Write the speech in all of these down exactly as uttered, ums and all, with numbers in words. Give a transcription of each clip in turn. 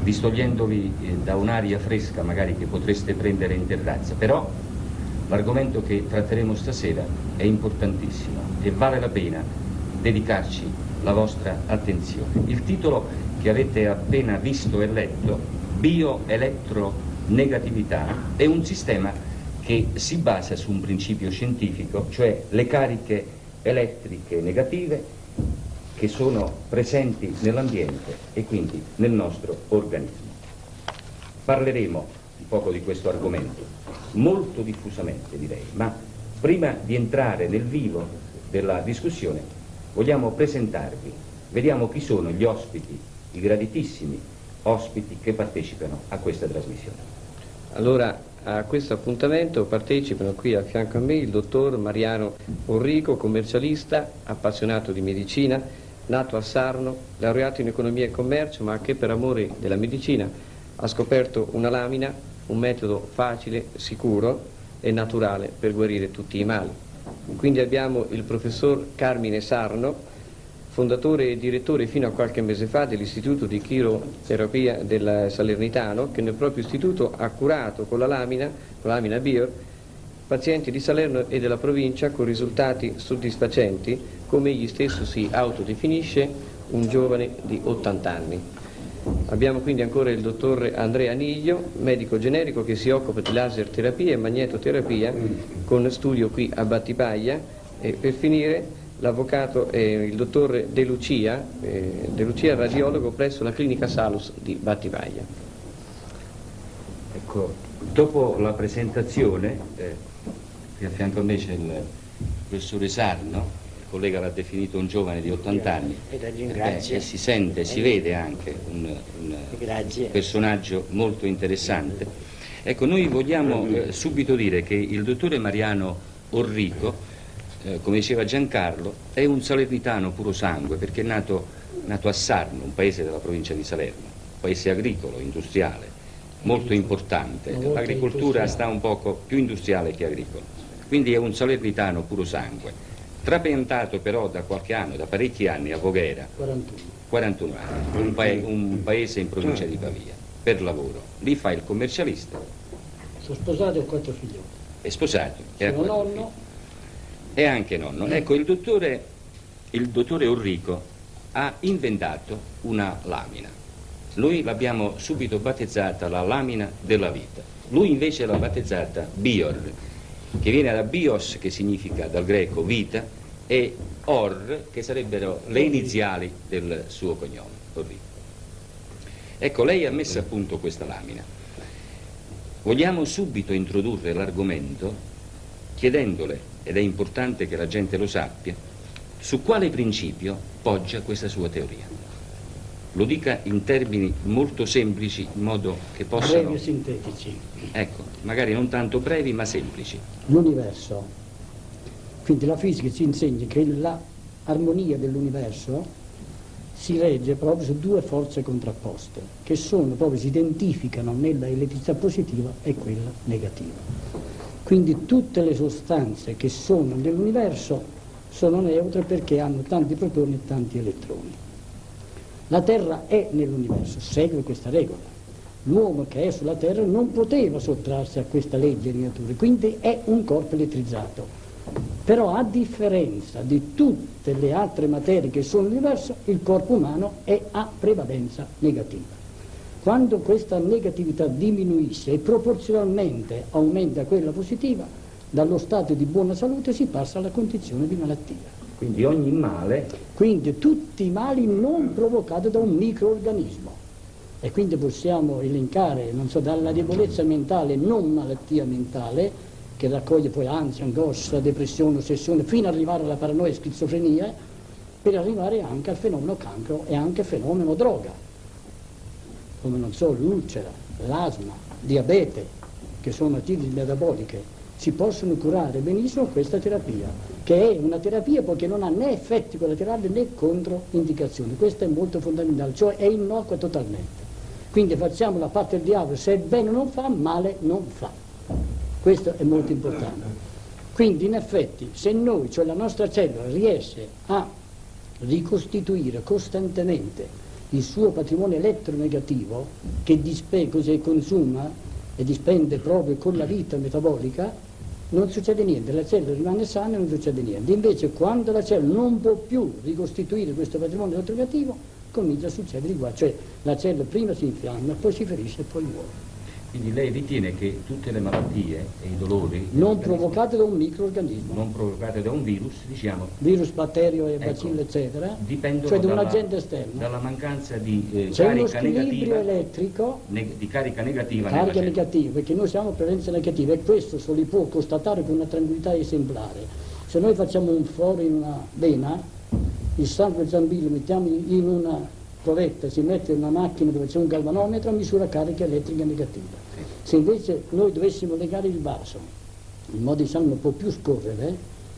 distogliendovi eh, da un'aria fresca magari che potreste prendere in terrazza, però l'argomento che tratteremo stasera è importantissimo e vale la pena dedicarci la vostra attenzione. Il titolo che avete appena visto e letto, bioelettronegatività, è un sistema che si basa su un principio scientifico, cioè le cariche elettriche negative che sono presenti nell'ambiente e quindi nel nostro organismo. Parleremo un poco di questo argomento, molto diffusamente direi, ma prima di entrare nel vivo della discussione vogliamo presentarvi, vediamo chi sono gli ospiti, i graditissimi ospiti che partecipano a questa trasmissione. Allora, a questo appuntamento partecipano qui a fianco a me il dottor Mariano Orrico, commercialista, appassionato di medicina, nato a Sarno, laureato in economia e commercio, ma che per amore della medicina ha scoperto una lamina, un metodo facile, sicuro e naturale per guarire tutti i mali. Quindi abbiamo il professor Carmine Sarno, fondatore e direttore fino a qualche mese fa dell'Istituto di Chiroterapia del Salernitano, che nel proprio istituto ha curato con la lamina, con la lamina Bior, pazienti di Salerno e della provincia con risultati soddisfacenti, come egli stesso si autodefinisce, un giovane di ottanta anni. Abbiamo quindi ancora il dottor Andrea Niglio, medico generico che si occupa di laser terapia e magnetoterapia con studio qui a Battipaglia, e per finire l'avvocato è il dottor De Lucia, eh, De Lucia radiologo presso la clinica Salus di Battipaglia. Ecco, dopo la presentazione, eh, qui a fianco a me c'è il professore Sarno, il collega l'ha definito un giovane di ottanta anni, e, eh, e si sente, si vede anche un, un personaggio molto interessante. Ecco, noi vogliamo eh, subito dire che il dottore Mariano Orrico, eh, come diceva Giancarlo, è un salernitano puro sangue, perché è nato, nato a Sarno, un paese della provincia di Salerno, un paese agricolo, industriale, molto importante. L'agricoltura sta un poco più industriale che agricola, quindi è un salernitano puro sangue, trapiantato però da qualche anno, da parecchi anni a Voghera, quarantuno anni, un, paese, un paese in provincia di Pavia, per lavoro. Lì fa il commercialista. Sono sposato e ho quattro figli. È sposato. Sono nonno. E anche nonno. Ecco, il dottore, il dottore Orrico ha inventato una lamina. Noi l'abbiamo subito battezzata la lamina della vita. Lui invece l'ha battezzata Bior, che viene da bios, che significa dal greco vita, e or, che sarebbero le iniziali del suo cognome, Orrico. Ecco, lei ha messo a punto questa lamina. Vogliamo subito introdurre l'argomento chiedendole, ed è importante che la gente lo sappia, su quale principio poggia questa sua teoria. Lo dica in termini molto semplici, in modo che possano... Brevi e sintetici. Ecco, magari non tanto brevi, ma semplici. L'universo. Quindi la fisica ci insegna che l'armonia dell'universo si regge proprio su due forze contrapposte, che sono proprio, si identificano nella elettricità positiva e quella negativa. Quindi tutte le sostanze che sono nell'universo sono neutre perché hanno tanti protoni e tanti elettroni. La Terra è nell'universo, segue questa regola. L'uomo che è sulla Terra non poteva sottrarsi a questa legge di natura, quindi è un corpo elettrizzato. Però a differenza di tutte le altre materie che sono nell'universo, il corpo umano è a prevalenza negativa. Quando questa negatività diminuisce e proporzionalmente aumenta quella positiva, dallo stato di buona salute si passa alla condizione di malattia. Quindi ogni male... Quindi tutti i mali non provocati da un microorganismo. E quindi possiamo elencare, non so, dalla debolezza mentale, non malattia mentale, che raccoglie poi ansia, angoscia, depressione, ossessione, fino ad arrivare alla paranoia e schizofrenia, per arrivare anche al fenomeno cancro e anche al fenomeno droga, come non so, l'ulcera, l'asma, diabete, che sono attività metaboliche. Si possono curare benissimo questa terapia, che è una terapia perché non ha né effetti collaterali né controindicazioni. Questo è molto fondamentale, cioè è innocua totalmente. Quindi facciamo la parte del diavolo, se bene non fa, male non fa. Questo è molto importante. Quindi in effetti se noi, cioè la nostra cellula, riesce a ricostituire costantemente il suo patrimonio elettronegativo, che dispe, così consuma e dispende proprio con la vita metabolica, non succede niente, la cellula rimane sana e non succede niente. Invece quando la cellula non può più ricostituire questo patrimonio elettronegativo, comincia a succedere il guaio, cioè la cellula prima si infiamma, poi si ferisce e poi muore. Quindi lei ritiene che tutte le malattie e i dolori non provocate da un microorganismo, non provocate da un virus, diciamo, virus, batterio e ecco, bacillo eccetera, dipendono cioè da un dalla, agente esterno, dalla mancanza di eh, c'è uno carica squilibrio negativa, elettrico, ne, di carica negativa carica nella negativa, perché noi siamo presenza negativa e questo se li può constatare con una tranquillità esemplare. Se noi facciamo un foro in una vena, il sangue zambillo mettiamo in una covetta, si mette in una macchina dove c'è un galvanometro, misura carica elettrica negativa. Se invece noi dovessimo legare il vaso in modo che il sangue non può più scorrere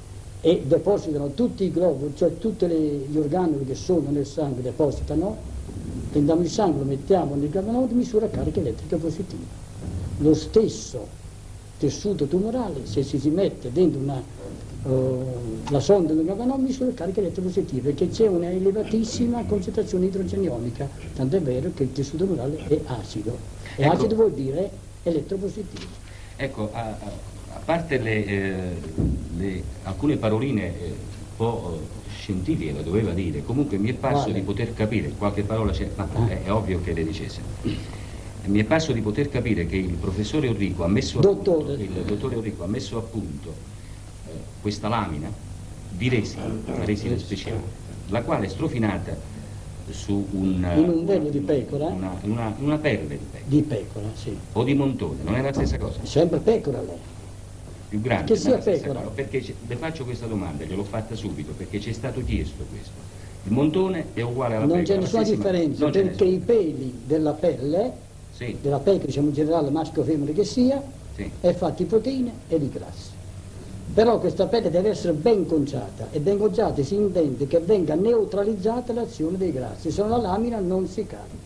e depositano tutti i globuli, cioè tutti gli organeli che sono nel sangue depositano, prendiamo il sangue, lo mettiamo nel galvanometro, misura carica elettrica positiva. Lo stesso tessuto tumorale, se si, si mette dentro una, uh, la sonda del galvanometro, misura carica elettrica positiva, perché c'è una elevatissima concentrazione idrogenionica, tant'è vero che il tessuto tumorale è acido. E ecco, acido vuol dire elettropositivo. Ecco, a, a, a parte le, eh, le, alcune paroline eh, un po' scientifiche, lo doveva dire, comunque mi è parso vale. di poter capire, qualche parola c'è, ma è, è ovvio che le dicesse. Mi è parso di poter capire che il professore Orrico ha messo dottore. a punto, il dottore Orrico ha messo a punto eh, questa lamina di resina, una resina speciale, la quale è strofinata su un, in un velo di pecora, una, una, una pelle di pecora. Di pecora, sì. O di montone, non è la stessa cosa? Sempre pecora lei. Più grande, che sia pecora. Cosa. Perché le faccio questa domanda, gliel'ho fatta subito, perché ci è stato chiesto questo. Il montone è uguale alla non pecora? Non c'è nessuna differenza, non perché i peli della pelle, sì. della pecora, diciamo in generale, maschio o femmina che sia, sì. è fatta di proteine e di grassi. Però questa pelle deve essere ben conciata, e ben conciata si intende che venga neutralizzata l'azione dei grassi, se no la lamina non si carica.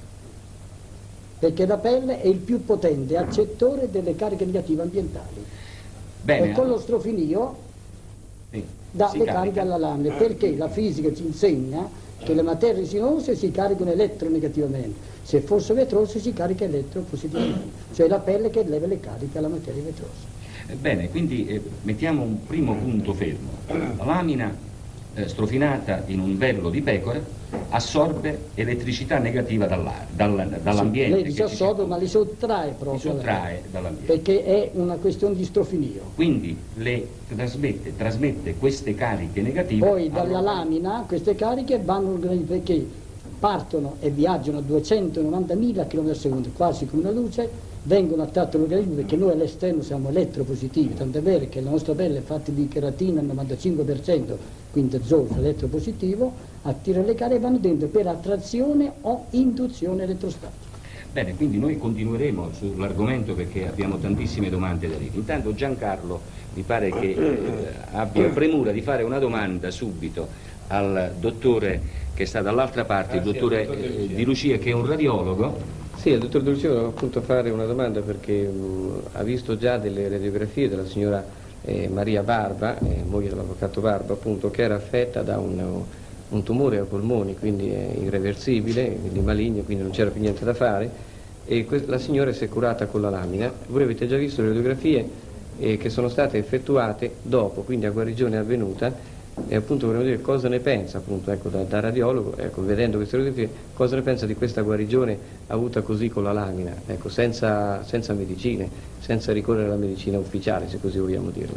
Perché la pelle è il più potente accettore delle cariche negative ambientali. Bene, e con lo strofinio sì, dà le carica. cariche alla lamina, perché la fisica ci insegna che le materie resinose si caricano elettronegativamente, se fosse vetrosa si carica elettropositivamente, cioè la pelle che leva le cariche alla materia vetrosa. Bene, quindi eh, mettiamo un primo punto fermo. La lamina eh, strofinata in un vello di pecora assorbe elettricità negativa dall'ambiente. Dall, dall'ambiente sì, lei dice assorbe, ma li sottrae proprio. Li sottrae dall'ambiente. Perché è una questione di strofinio. Quindi le trasmette, trasmette queste cariche negative. Poi dalla allora... lamina queste cariche vanno perché partono e viaggiano a duecentonovantamila chilometri al secondo, quasi come una luce, vengono attratte all'organismo perché noi all'esterno siamo elettropositivi, tant'è vero che la nostra pelle è fatta di cheratina al novantacinque per cento, quindi zolfo elettropositivo, attirano le cariche e vanno dentro per attrazione o induzione elettrostatica. Bene, quindi noi continueremo sull'argomento perché abbiamo tantissime domande da dire. Intanto Giancarlo mi pare che eh, abbia premura di fare una domanda subito al dottore che sta dall'altra parte, ah, il dottore sì, eh, Di Lucia, che è un radiologo. Sì, il dottor Di Lucia voleva appunto fare una domanda perché mh, ha visto già delle radiografie della signora eh, Maria Barba, eh, moglie dell'avvocato Barba, appunto, che era affetta da un, un tumore ai polmoni, quindi è irreversibile, quindi maligno, quindi non c'era più niente da fare, e la signora si è curata con la lamina. Voi avete già visto le radiografie eh, che sono state effettuate dopo, quindi a guarigione avvenuta, e appunto vorremmo dire cosa ne pensa, appunto, ecco, da, da radiologo, ecco, vedendo queste radiografie, cosa ne pensa di questa guarigione avuta così con la lamina, ecco, senza, senza medicine, senza ricorrere alla medicina ufficiale, se così vogliamo dirlo.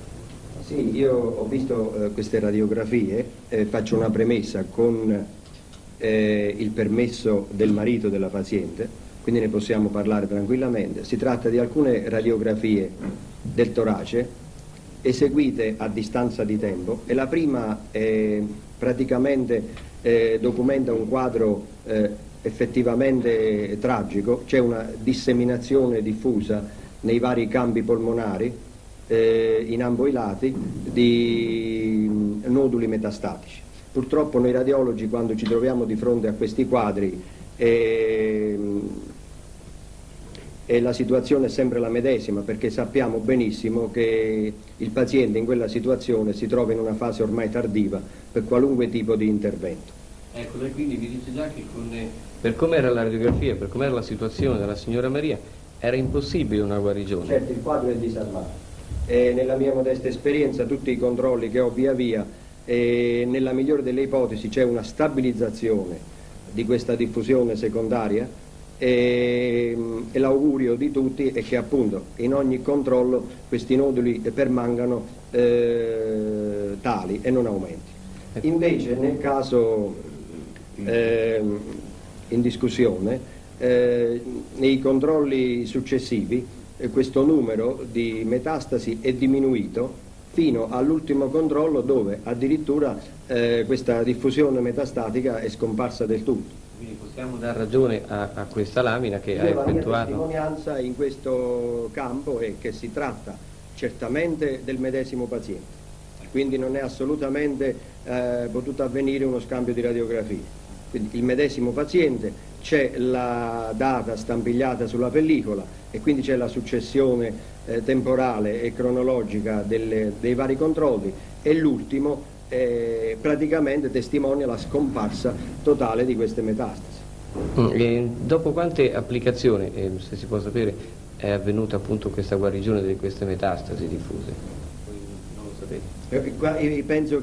Sì, io ho visto eh, queste radiografie, eh, faccio una premessa con eh, il permesso del marito della paziente, quindi ne possiamo parlare tranquillamente. Si tratta di alcune radiografie del torace eseguite a distanza di tempo, e la prima eh, praticamente eh, documenta un quadro eh, effettivamente tragico. C'è una disseminazione diffusa nei vari campi polmonari eh, in ambo i lati di noduli metastatici. Purtroppo noi radiologi, quando ci troviamo di fronte a questi quadri, eh, e la situazione è sempre la medesima, perché sappiamo benissimo che il paziente in quella situazione si trova in una fase ormai tardiva per qualunque tipo di intervento. Ecco, lei quindi mi dice già che con, eh, per com'era la radiografia, per com'era la situazione della signora Maria, era impossibile una guarigione. Certo, il quadro è disarmato. E nella mia modesta esperienza, tutti i controlli che ho via via, e nella migliore delle ipotesi c'è una stabilizzazione di questa diffusione secondaria, e, e l'augurio di tutti è che appunto in ogni controllo questi noduli permangano eh, tali e non aumenti. Invece nel caso eh, in discussione, eh, nei controlli successivi eh, questo numero di metastasi è diminuito fino all'ultimo controllo, dove addirittura eh, questa diffusione metastatica è scomparsa del tutto. Quindi possiamo dar ragione a, a questa lamina che Io ha effettuato... La mia testimonianza in questo campo è che si tratta certamente del medesimo paziente, quindi non è assolutamente eh, potuto avvenire uno scambio di radiografie. Quindi il medesimo paziente, c'è la data stampigliata sulla pellicola e quindi c'è la successione eh, temporale e cronologica delle, dei vari controlli, e l'ultimo eh, praticamente testimonia la scomparsa totale di queste metastasi. Mm, e dopo quante applicazioni, eh, se si può sapere, è avvenuta appunto questa guarigione di queste metastasi diffuse? Non lo sapete? Eh, penso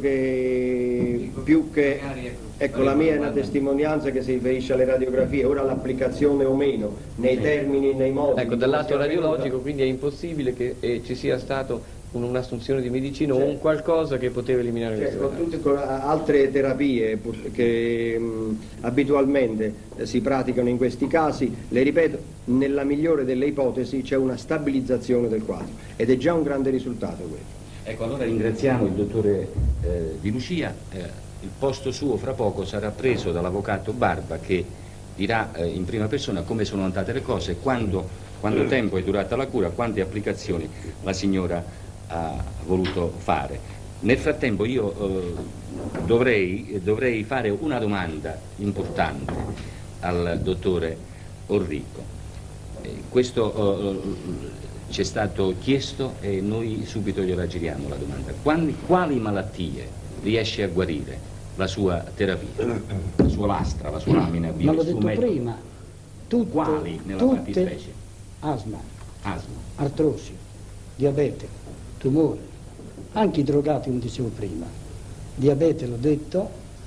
che più che... Ecco, la mia è una testimonianza che si riferisce alle radiografie, ora l'applicazione o meno, nei termini, nei modi... Ecco, dal lato radiologico quindi è impossibile che eh, ci sia stato un'assunzione di medicina, certo, o un qualcosa che poteva eliminare certo, queste con tutte con altre terapie che mh, abitualmente eh, si praticano in questi casi, le ripeto, nella migliore delle ipotesi c'è una stabilizzazione del quadro ed è già un grande risultato quello. Ecco, allora ringraziamo il dottore eh, Di Lucia, eh, il posto suo fra poco sarà preso dall'avvocato Barba, che dirà eh, in prima persona come sono andate le cose, quando, quando tempo è durata la cura, quante applicazioni la signora ha voluto fare. Nel frattempo io eh, dovrei, dovrei fare una domanda importante al dottore Orrico. Eh, questo eh, ci è stato chiesto e noi subito gliela giriamo la domanda. Quali, quali malattie riesce a guarire la sua terapia, la sua lastra, la sua lamina? Ma l'ho detto prima, tutte, quali nella tutte, fattispecie? asma, Asma, artrosi, diabete, tumore, anche i drogati, come dicevo prima, diabete l'ho detto,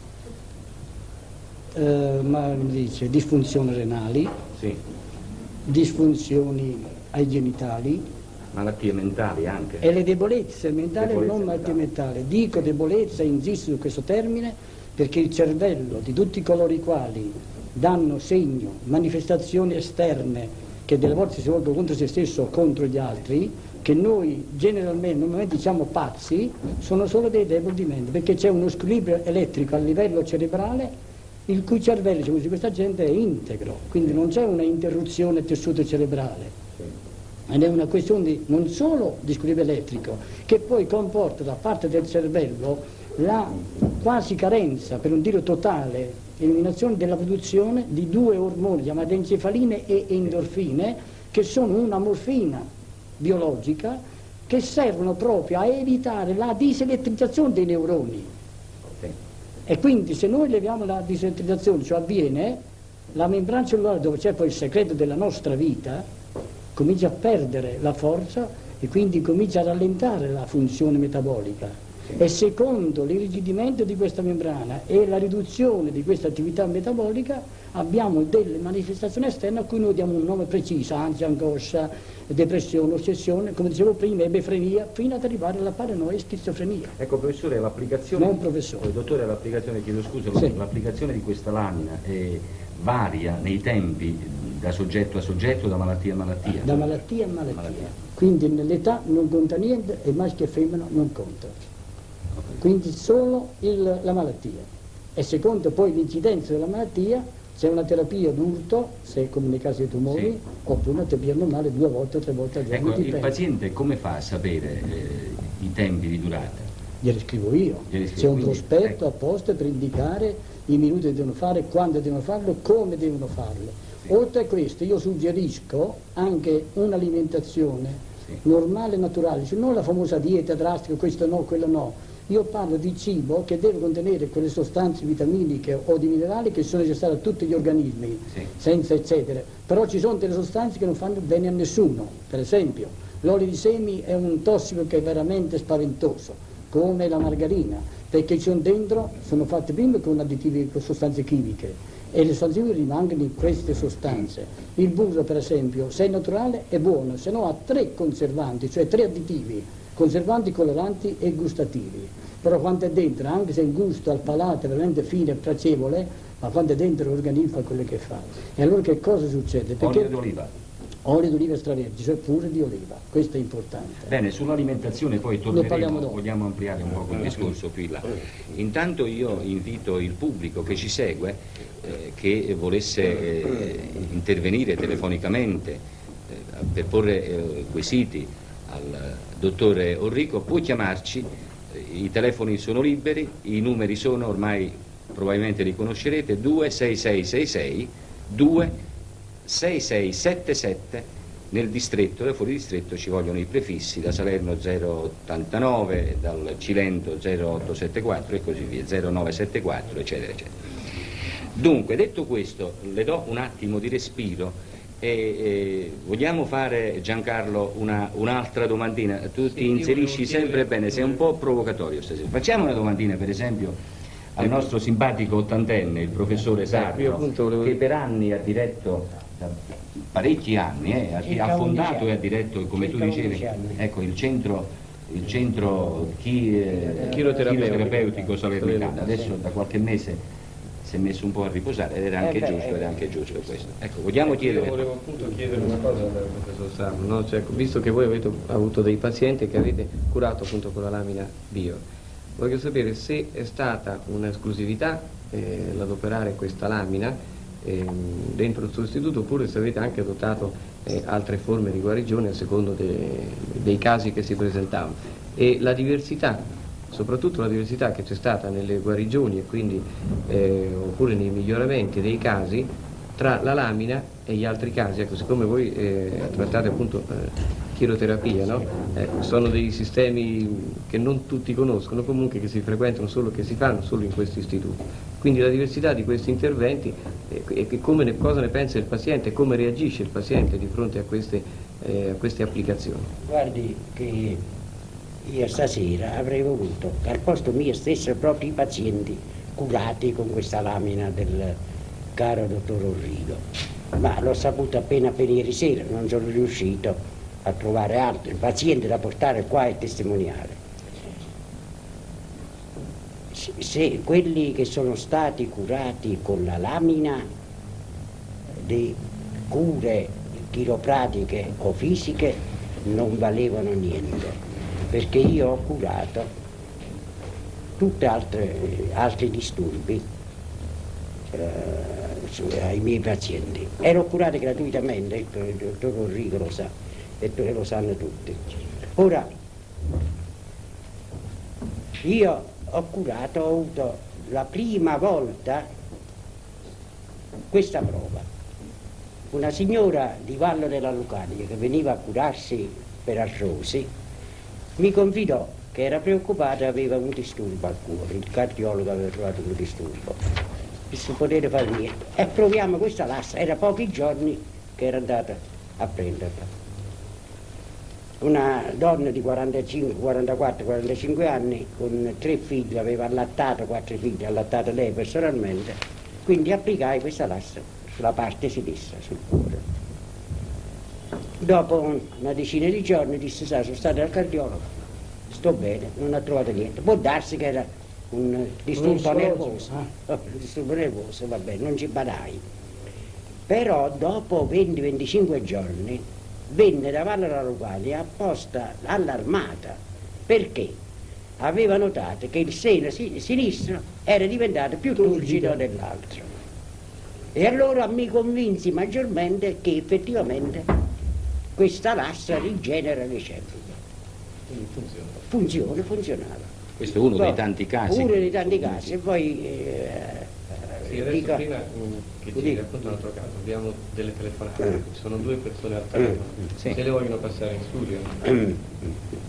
eh, ma dice disfunzioni renali, sì, disfunzioni ai genitali, malattie mentali anche. e le debolezze mentali, Debolezze non malattie mentali. mentali. Dico debolezza, insisto su questo termine, perché il cervello di tutti coloro i quali danno segno, manifestazioni esterne, che delle volte si volgono contro se stesso o contro gli altri, che noi generalmente non diciamo pazzi, sono solo dei deboli di mente, perché c'è uno squilibrio elettrico a livello cerebrale il cui cervello, diciamo, di questa gente è integro, quindi non c'è una interruzione del tessuto cerebrale. Ed è una questione di, non solo di squilibrio elettrico, che poi comporta da parte del cervello la quasi carenza, per non dire totale, eliminazione della produzione di due ormoni chiamati encefaline e endorfine, che sono una morfina biologica che servono proprio a evitare la diselettrificazione dei neuroni. E quindi se noi leviamo la diselettrificazione, cioè avviene, la membrana cellulare, dove c'è poi il segreto della nostra vita, comincia a perdere la forza e quindi comincia a rallentare la funzione metabolica. E secondo l'irrigidimento di questa membrana e la riduzione di questa attività metabolica abbiamo delle manifestazioni esterne a cui noi diamo un nome preciso: ansia, angoscia, depressione, ossessione, come dicevo prima, ebefrenia, fino ad arrivare alla paranoia e schizofrenia. Ecco, professore, l'applicazione... Non professore. Dottore, l'applicazione, chiedo scusa, Sì. l'applicazione di questa lamina eh, varia nei tempi da soggetto a soggetto, da malattia a malattia? Da malattia a malattia. malattia. Quindi nell'età non conta niente e maschio e femmina non conta. Quindi solo il, la malattia. E secondo poi l'incidenza della malattia, c'è una terapia d'urto, se come nei casi dei tumori, sì, oppure una terapia normale due volte o tre volte al giorno. Ecco, dipende. il paziente come fa a sapere eh, i tempi di durata? Glieli scrivo io. Glieli scrivo, C'è un quindi, prospetto ecco, apposta per indicare i minuti che devono fare, quando devono farlo, come devono farlo. Sì. Oltre a questo io suggerisco anche un'alimentazione sì, normale e naturale, cioè non la famosa dieta drastica, questo no, quello no, Io parlo di cibo che deve contenere quelle sostanze vitaminiche o di minerali che sono necessarie a tutti gli organismi, sì, senza eccetera. Però ci sono delle sostanze che non fanno bene a nessuno. Per esempio, l'olio di semi è un tossico che è veramente spaventoso, come la margarina, perché ci sono dentro, sono fatte prima con additivi, con sostanze chimiche, e le sostanze chimiche rimangono in queste sostanze. Il burro, per esempio, se è naturale è buono, se no ha tre conservanti, cioè tre additivi, conservanti, coloranti e gustativi. Però quando è dentro, anche se il gusto al palato è veramente fine e piacevole, ma quando è dentro l'organismo fa quello che fa. E allora che cosa succede? Perché olio d'oliva. Olio d'oliva extravergine, cioè pure di oliva, questo è importante. Bene, sull'alimentazione poi torneremo, vogliamo ampliare un po' il discorso qui là. Intanto io invito il pubblico che ci segue, eh, che volesse eh, intervenire telefonicamente eh, per porre eh, quesiti al dottore Orrico, può chiamarci, i telefoni sono liberi, i numeri sono, ormai probabilmente li conoscerete, due sei sei sei sei due sei sei sette sette nel distretto, e fuori distretto ci vogliono i prefissi, da Salerno zero ottantanove, dal Cilento zero otto sette quattro e così via, zero nove sette quattro, eccetera, eccetera. Dunque, detto questo, le do un attimo di respiro. E, e vogliamo fare, Giancarlo, una, un'altra domandina? Tu sì, ti inserisci sempre bene, sei un po' provocatorio stasera. Facciamo una domandina, per esempio, al nostro simpatico ottantenne, il professore Sarno, che per anni ha diretto, da parecchi anni, eh, ha fondato e ha diretto, come tu dicevi, ecco, il centro, il centro chi, eh, chiroterapeutico salernitano. Adesso da qualche mese si è messo un po' a riposare ed era anche eh giusto, era anche giusto questo. Ecco, vogliamo ecco, chiedere... Io volevo appunto chiedere una cosa al professor Sarno, no? Cioè, visto che voi avete avuto dei pazienti che avete curato appunto con la lamina bio, voglio sapere se è stata un'esclusività eh, l'adoperare questa lamina eh, dentro il suo istituto, oppure se avete anche adottato eh, altre forme di guarigione a secondo de, dei casi che si presentavano. E la diversità, soprattutto la diversità che c'è stata nelle guarigioni e quindi eh, oppure nei miglioramenti dei casi tra la lamina e gli altri casi. Ecco, siccome voi eh, trattate appunto eh, chiroterapia, no? eh, sono dei sistemi che non tutti conoscono, comunque che si frequentano solo, che si fanno solo in questo istituto. Quindi la diversità di questi interventi eh, e come ne, cosa ne pensa il paziente, come reagisce il paziente di fronte a queste, eh, a queste applicazioni. Guardi che io stasera avrei voluto che al posto mio stessero proprio i pazienti curati con questa lamina del caro dottor Orrico, ma l'ho saputo appena appena ieri sera, non sono riuscito a trovare altri pazienti da portare qua e testimoniare. Se quelli che sono stati curati con la lamina di cure chiropratiche o fisiche non valevano niente, perché io ho curato tutti altri disturbi eh, ai miei pazienti. Ero curati gratuitamente, il, il dottor Orrico lo sa, e lo sanno tutti. Ora, io ho curato, ho avuto la prima volta questa prova. Una signora di Vallo della Lucania che veniva a curarsi per artrosi mi confidò che era preoccupata e aveva un disturbo al cuore, il cardiologo aveva trovato un disturbo, disse potete fare niente, e proviamo questa lassa, era pochi giorni che era andata a prenderla. Una donna di quarantacinque, quarantaquattro, quarantacinque anni, con tre figli, aveva allattato quattro figli, allattato lei personalmente, quindi applicai questa lassa sulla parte sinistra, sul cuore. Dopo una decina di giorni disse, sai, sono stato al cardiologo, sto bene, non ha trovato niente. Può darsi che era un disturbo nervoso, eh? un disturbo nervoso, va bene, non ci badai. Però dopo venti venticinque giorni venne da Valle della Lucania apposta allarmata, perché aveva notato che il seno sinistro era diventato più turgido dell'altro. E allora mi convinsi maggiormente che effettivamente questa lassa rigenera le cellule. Funziona. Funziona, funzionava. Questo è uno poi, dei tanti casi. Uno dei tanti casi. E poi eh, sì, adesso dico, prima che ci racconto un altro caso, abbiamo delle telefonate, ci sono due persone al telefono, sì. se le vogliono passare in studio.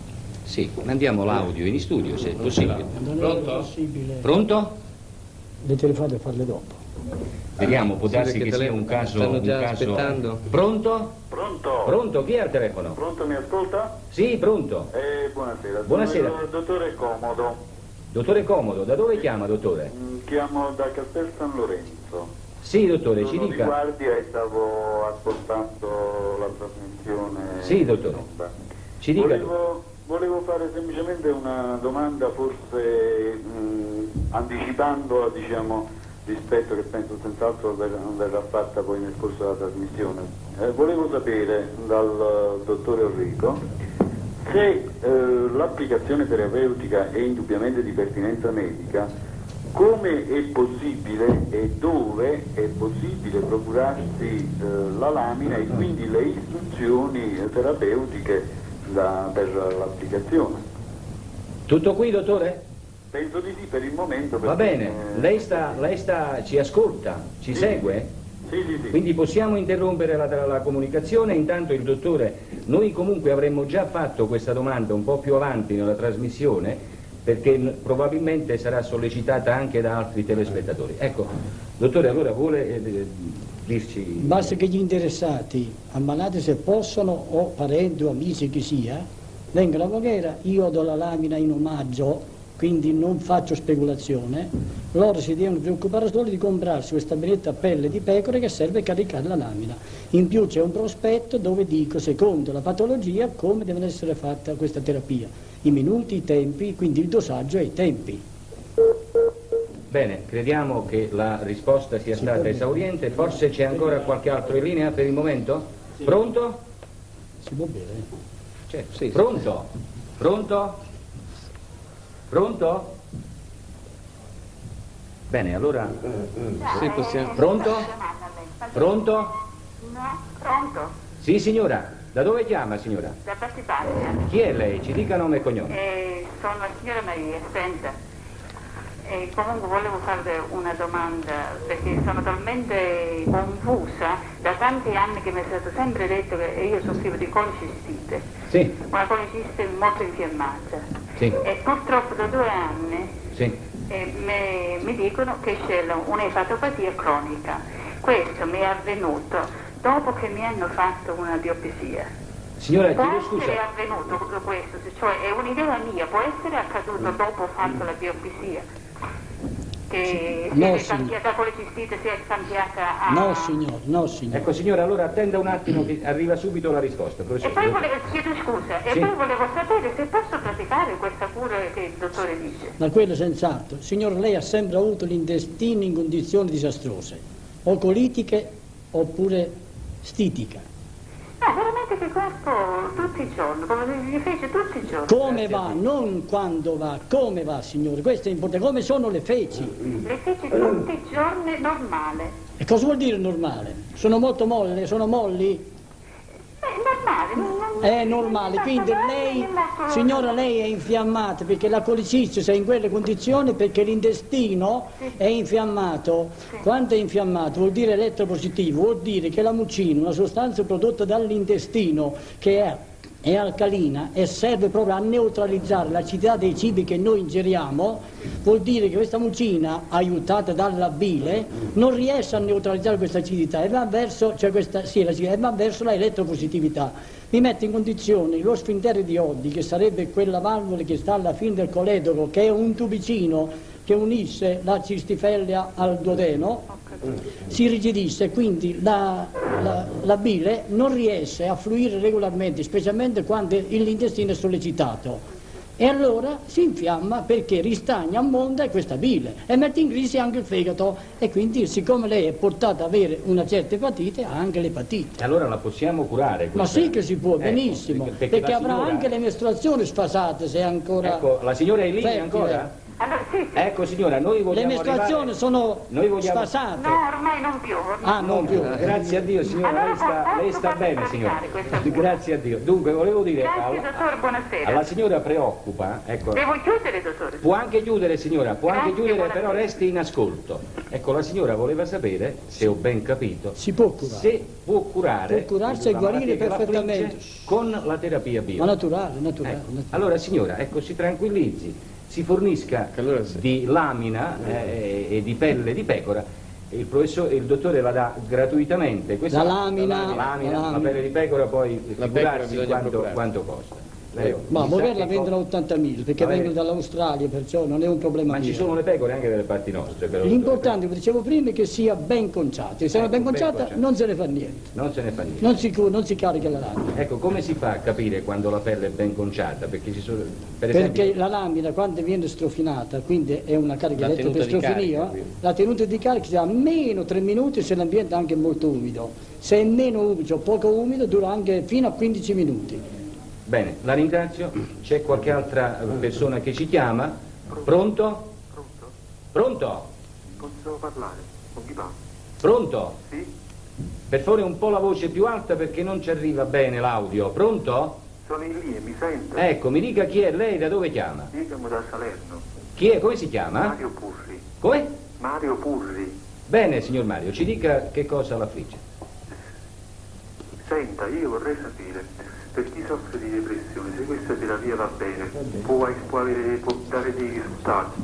Sì, mandiamo l'audio in studio se è possibile. Non è Pronto? possibile. Pronto? Le telefonate a farle dopo. Vediamo, può Sì, darsi perché che sia tele- un caso... stanno un già caso- aspettando. Pronto? Pronto? Pronto? Chi è al telefono? Pronto, mi ascolta? Sì, pronto. Eh, buonasera. Sono Buonasera. il dottore Comodo. Dottore Comodo, da dove chiama, dottore? Mm, Chiamo da Castel San Lorenzo. Sì, dottore, ci Sono di dica. guardia e stavo ascoltando la trasmissione. Sì, dottore. Onda. Ci dica. Volevo, volevo fare semplicemente una domanda, forse mh, anticipandola, diciamo, rispetto che penso senz'altro verrà, verrà fatta poi nel corso della trasmissione. Eh, volevo sapere dal dottore Orrico se eh, l'applicazione terapeutica è indubbiamente di pertinenza medica, come è possibile e dove è possibile procurarsi eh, la lamina e quindi le istruzioni terapeutiche da, per l'applicazione. Tutto qui, dottore? Penso di sì per il momento. Va perché, bene, eh, lei, sta, lei sta, ci ascolta, ci Sì. segue? Sì, sì, sì. Quindi possiamo interrompere la, la comunicazione, intanto il dottore, noi comunque avremmo già fatto questa domanda un po' più avanti nella trasmissione, perché n- probabilmente sarà sollecitata anche da altri telespettatori. Ecco, dottore, allora vuole eh, dirci... Basta che gli interessati, ammalati se possono, o parenti o amici che sia, vengano a Voghera, io do la lamina in omaggio, quindi non faccio speculazione, loro si devono preoccupare solo di comprarsi questa benedetta pelle di pecore che serve a caricare la lamina. In più c'è un prospetto dove dico, secondo la patologia, come deve essere fatta questa terapia. I minuti, i tempi, quindi il dosaggio e i tempi. Bene, crediamo che la risposta sia stata esauriente, forse c'è ancora qualche altro in linea per il momento? Pronto? Si può bere? C'è. Sì. Pronto? Pronto? Pronto? Bene, allora... Sì, possiamo. Pronto? Pronto? No, pronto? Sì, signora. Da dove chiama, signora? Da Battipaglia. Chi è lei? Ci dica nome e cognome. Eh, sono la signora Maria, senta. E comunque volevo farle una domanda, perché sono talmente confusa, da tanti anni che mi è stato sempre detto che io soffrivo di colicistite, Sì, una coliciste molto infiammata. sì, E purtroppo da due anni sì. eh, me- mi dicono che c'è la- un'epatopatia cronica. Questo mi è avvenuto dopo che mi hanno fatto una biopsia. Signora, Può chiedo essere scusa. avvenuto questo, cioè è un'idea mia, può essere accaduto dopo ho fatto la biopsia? Che No, si è signor. cambiata con le cistite, si è cambiata a... No signore, no signore. Ecco, signora, allora attenda un attimo che arriva subito la risposta. E Professore. poi volevo, chiedo scusa, e Sì. poi volevo sapere se posso praticare questa cura che il dottore dice. Ma quello senz'altro. Signore, lei ha sempre avuto l'intestino in condizioni disastrose, o colitiche oppure stitiche. No, veramente che guardo tutti i giorni, come gli fece tutti i giorni. Come va, non quando va, come va signore, questo è importante, come sono le feci. Le fece tutti i giorni normale. E cosa vuol dire normale? Sono molto molle, sono molli? Beh, normale. Non, non, È normale, non quindi molto lei, bene, molto- signora, lei è infiammata perché la coliciste è in quelle condizioni perché l'intestino è infiammato. Quando è infiammato vuol dire elettropositivo, vuol dire che la mucina, una sostanza prodotta dall'intestino che è, è alcalina e serve proprio a neutralizzare l'acidità dei cibi che noi ingeriamo, vuol dire che questa mucina, aiutata dalla bile, non riesce a neutralizzare questa acidità e va verso, cioè questa, sì, l'acidità, e va verso la elettropositività. Mi mette in condizione lo sfintere di Oddi, che sarebbe quella valvola che sta alla fine del coledoro, che è un tubicino che unisce la cistifellea al duodeno, si irrigidisce e quindi la, la, la bile non riesce a fluire regolarmente, specialmente quando l'intestino è sollecitato. E allora si infiamma perché ristagna a monda questa bile e mette in crisi anche il fegato e quindi siccome lei è portata ad avere una certa epatite ha anche l'epatite. E allora la possiamo curare? Ma questa- sì che si può, Ecco, benissimo, perché- perché, perché la avrà signora- anche le mestruazioni sfasate se è ancora... Ecco, la signora è in linea fertile. ancora? Allora, sì, sì. Ecco signora, noi vogliamo Le mestruazioni arrivare... sono Noi vogliamo- sfasate. No, ormai non più. Ormai. Ah, non più. Grazie a Dio signora, Allora, lei sta, posso lei sta farmi bene praticare signora. questa cura? Grazie a Dio. Dunque volevo dire, Grazie, alla, dottore, buonasera. alla signora preoccupa, ecco, Devo chiudere, dottore? può anche chiudere signora, può anche Grazie, chiudere, buonasera. però resti in ascolto. Ecco, la signora voleva sapere, se ho ben capito, Si può curare. se può curare, Può curarsi e la guarire malattia che perfettamente. l'affligge con la terapia bio. Ma naturale, naturale. Ecco. naturale. Allora signora, ecco, si tranquillizzi, si fornisca Allora sì. di lamina eh, e di pelle di pecora, il, professore, il dottore la dà gratuitamente. Questa- La lamina, la, lamina, la la lamina. pelle di pecora, poi La pecora figurarsi bisogna quanto, procurarsi. quanto costa. Lei Ma chissà Moverla che vendono cosa- ottantamila perché Vabbè. vengono dall'Australia, perciò non è un problema Ma mio. ci sono le pecore anche dalle parti nostre, però. L'importante, come dicevo prima, è che sia ben conciata. Se non è ben Ecco, ben conciata conciata. non se ne fa niente. Non se ne fa niente. Non si, cu- non si carica la lamina. Ecco, come si fa a capire quando la pelle è ben conciata? Perché ci sono, per esempio, Perché la lamina quando viene strofinata, quindi è una carica La elettrica per tenuta di strofinio, carica, la tenuta di carica si ha meno tre minuti se l'ambiente è anche molto umido. Se è meno umido o poco umido dura anche fino a quindici minuti. bene, la ringrazio. C'è qualche altra persona che ci chiama? Pronto? Pronto? Pronto? Posso parlare? Con chi parlo? Pronto? Sì? Per favore un po' la voce più alta perché non ci arriva bene l'audio. Pronto? Sono in linea, mi sente? Ecco, mi dica chi è lei, da dove chiama? Io chiamo da Salerno. Chi è? Come si chiama? Mario Purri. Come? Mario Purri. Bene, signor Mario, ci dica che cosa l'affligge. Senta, io vorrei sapere, per chi soffre di depressione, se questa terapia va bene, può, può, avere, può dare dei risultati.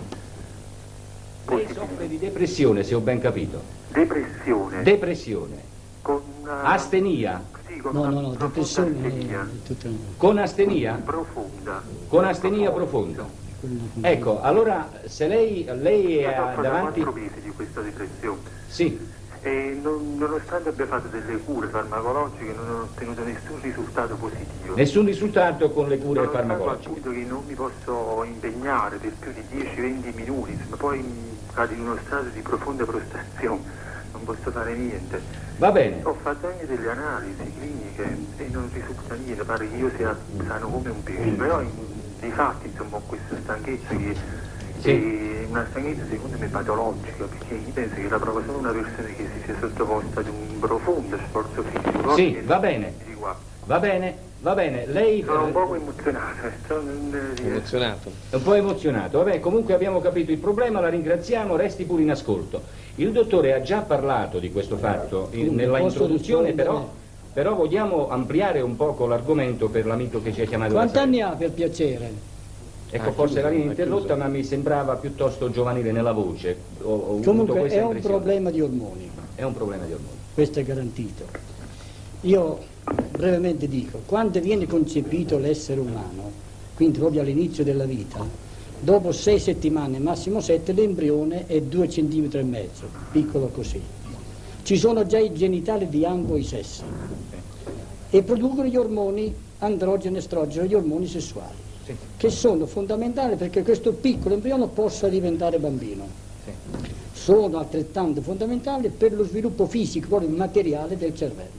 Lei Positivi. soffre di depressione, se ho ben capito. Depressione. Depressione. con una... Astenia. Sì, con No, una no, no, profonda depressione è astenia. tutta Con astenia? Profonda. Con astenia profonda. Ecco, allora se lei, lei Io è soffro da davanti... quattro mesi di questa depressione Sì, e non- nonostante abbia fatto delle cure farmacologiche non ho ottenuto nessun risultato positivo. nessun risultato con le cure Sono stato al farmacologiche. punto che non mi posso impegnare per più di dieci venti minuti, ma poi mi cado in uno stato di profonda prostrazione, non posso fare niente. Va bene, Ho fatto anche delle analisi cliniche e non risulta niente, pare che io sia sano come un pesce, però in, di fatti insomma ho questa stanchezza che Sì. è una stanchezza secondo me patologica, perché io penso che la prova solo una persona che si sia sottoposta ad un profondo sforzo fisico. Sì, che va bene. di qua. va bene, va bene. Lei Sono un eh, poco emozionato, eh, sono un, Emozionato. è un po' emozionato. Vabbè, comunque abbiamo capito il problema, la ringraziamo, resti pure in ascolto. Il dottore ha già parlato di questo fatto in- Comunque, nella posso introduzione, rispondere? però, però vogliamo ampliare un poco l'argomento per l'amico che ci ha chiamato. da Quanti anni Salerno. ha per piacere? Ecco, Ha forse chiuso, la linea ha interrotta, chiuso. ma mi sembrava piuttosto giovanile nella voce. Ho, ho avuto Comunque questa è un impressione. problema di ormoni, È un problema di ormoni. questo è garantito. Io brevemente dico, quando viene concepito l'essere umano, quindi proprio all'inizio della vita, dopo sei settimane, massimo sette, l'embrione è due centimetri e mezzo, piccolo così. Ci sono già i genitali di ambo i sessi e producono gli ormoni androgeno e estrogeno, gli ormoni sessuali, Sì. che sono fondamentali perché questo piccolo embrione possa diventare bambino. Sì. Sono altrettanto fondamentali per lo sviluppo fisico, proprio materiale del cervello.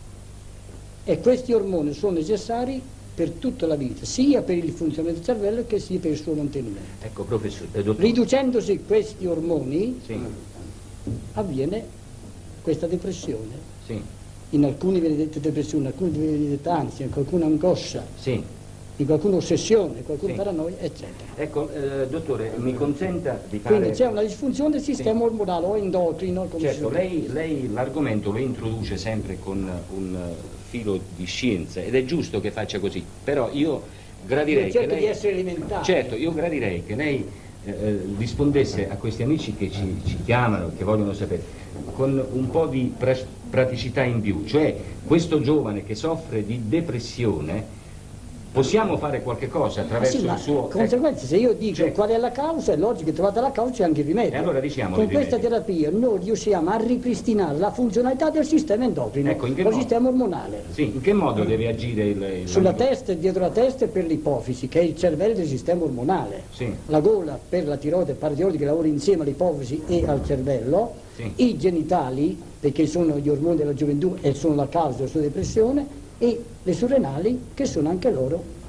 E questi ormoni sono necessari per tutta la vita, sia per il funzionamento del cervello che sia per il suo mantenimento. Ecco, professore, eh, dottore. Riducendosi questi ormoni Sì, avviene questa depressione. sì, In alcuni viene detta depressione, in alcuni viene detta ansia, in qualcuno angoscia, sì. in qualcuno ossessione, in qualcuno Sì. paranoia, eccetera. Ecco, eh, dottore, mi consenta di fare... Quindi c'è una disfunzione del sistema ormonale o endocrino, come si Certo, dice. lei, lei l'argomento lo introduce sempre con un eh, filo di scienza ed è giusto che faccia così, però io gradirei Io cerco che lei... di essere elementare. Certo, io gradirei che lei eh, eh, rispondesse a questi amici che ci, ci chiamano, che vogliono sapere, con un po' di pra- praticità in più, cioè questo giovane che soffre di depressione, possiamo fare qualche cosa Ah, attraverso sì, ma il suo... conseguenza, se io dico Certo. qual è la causa, è logico che trovate la causa c'è anche il rimedio. E allora diciamo Con il questa rimedio. terapia noi riusciamo a ripristinare la funzionalità del sistema endocrino, Ecco, in che del modo? sistema ormonale. Sì, in che modo deve agire il... il Sulla amico? testa e dietro la testa è per l'ipofisi, che è il cervello del sistema ormonale. Sì. La gola per la tiroide e il paratiroide che lavora insieme all'ipofisi e al cervello. Sì. I genitali, perché sono gli ormoni della gioventù e sono la causa della sua depressione, e le surrenali, che sono anche loro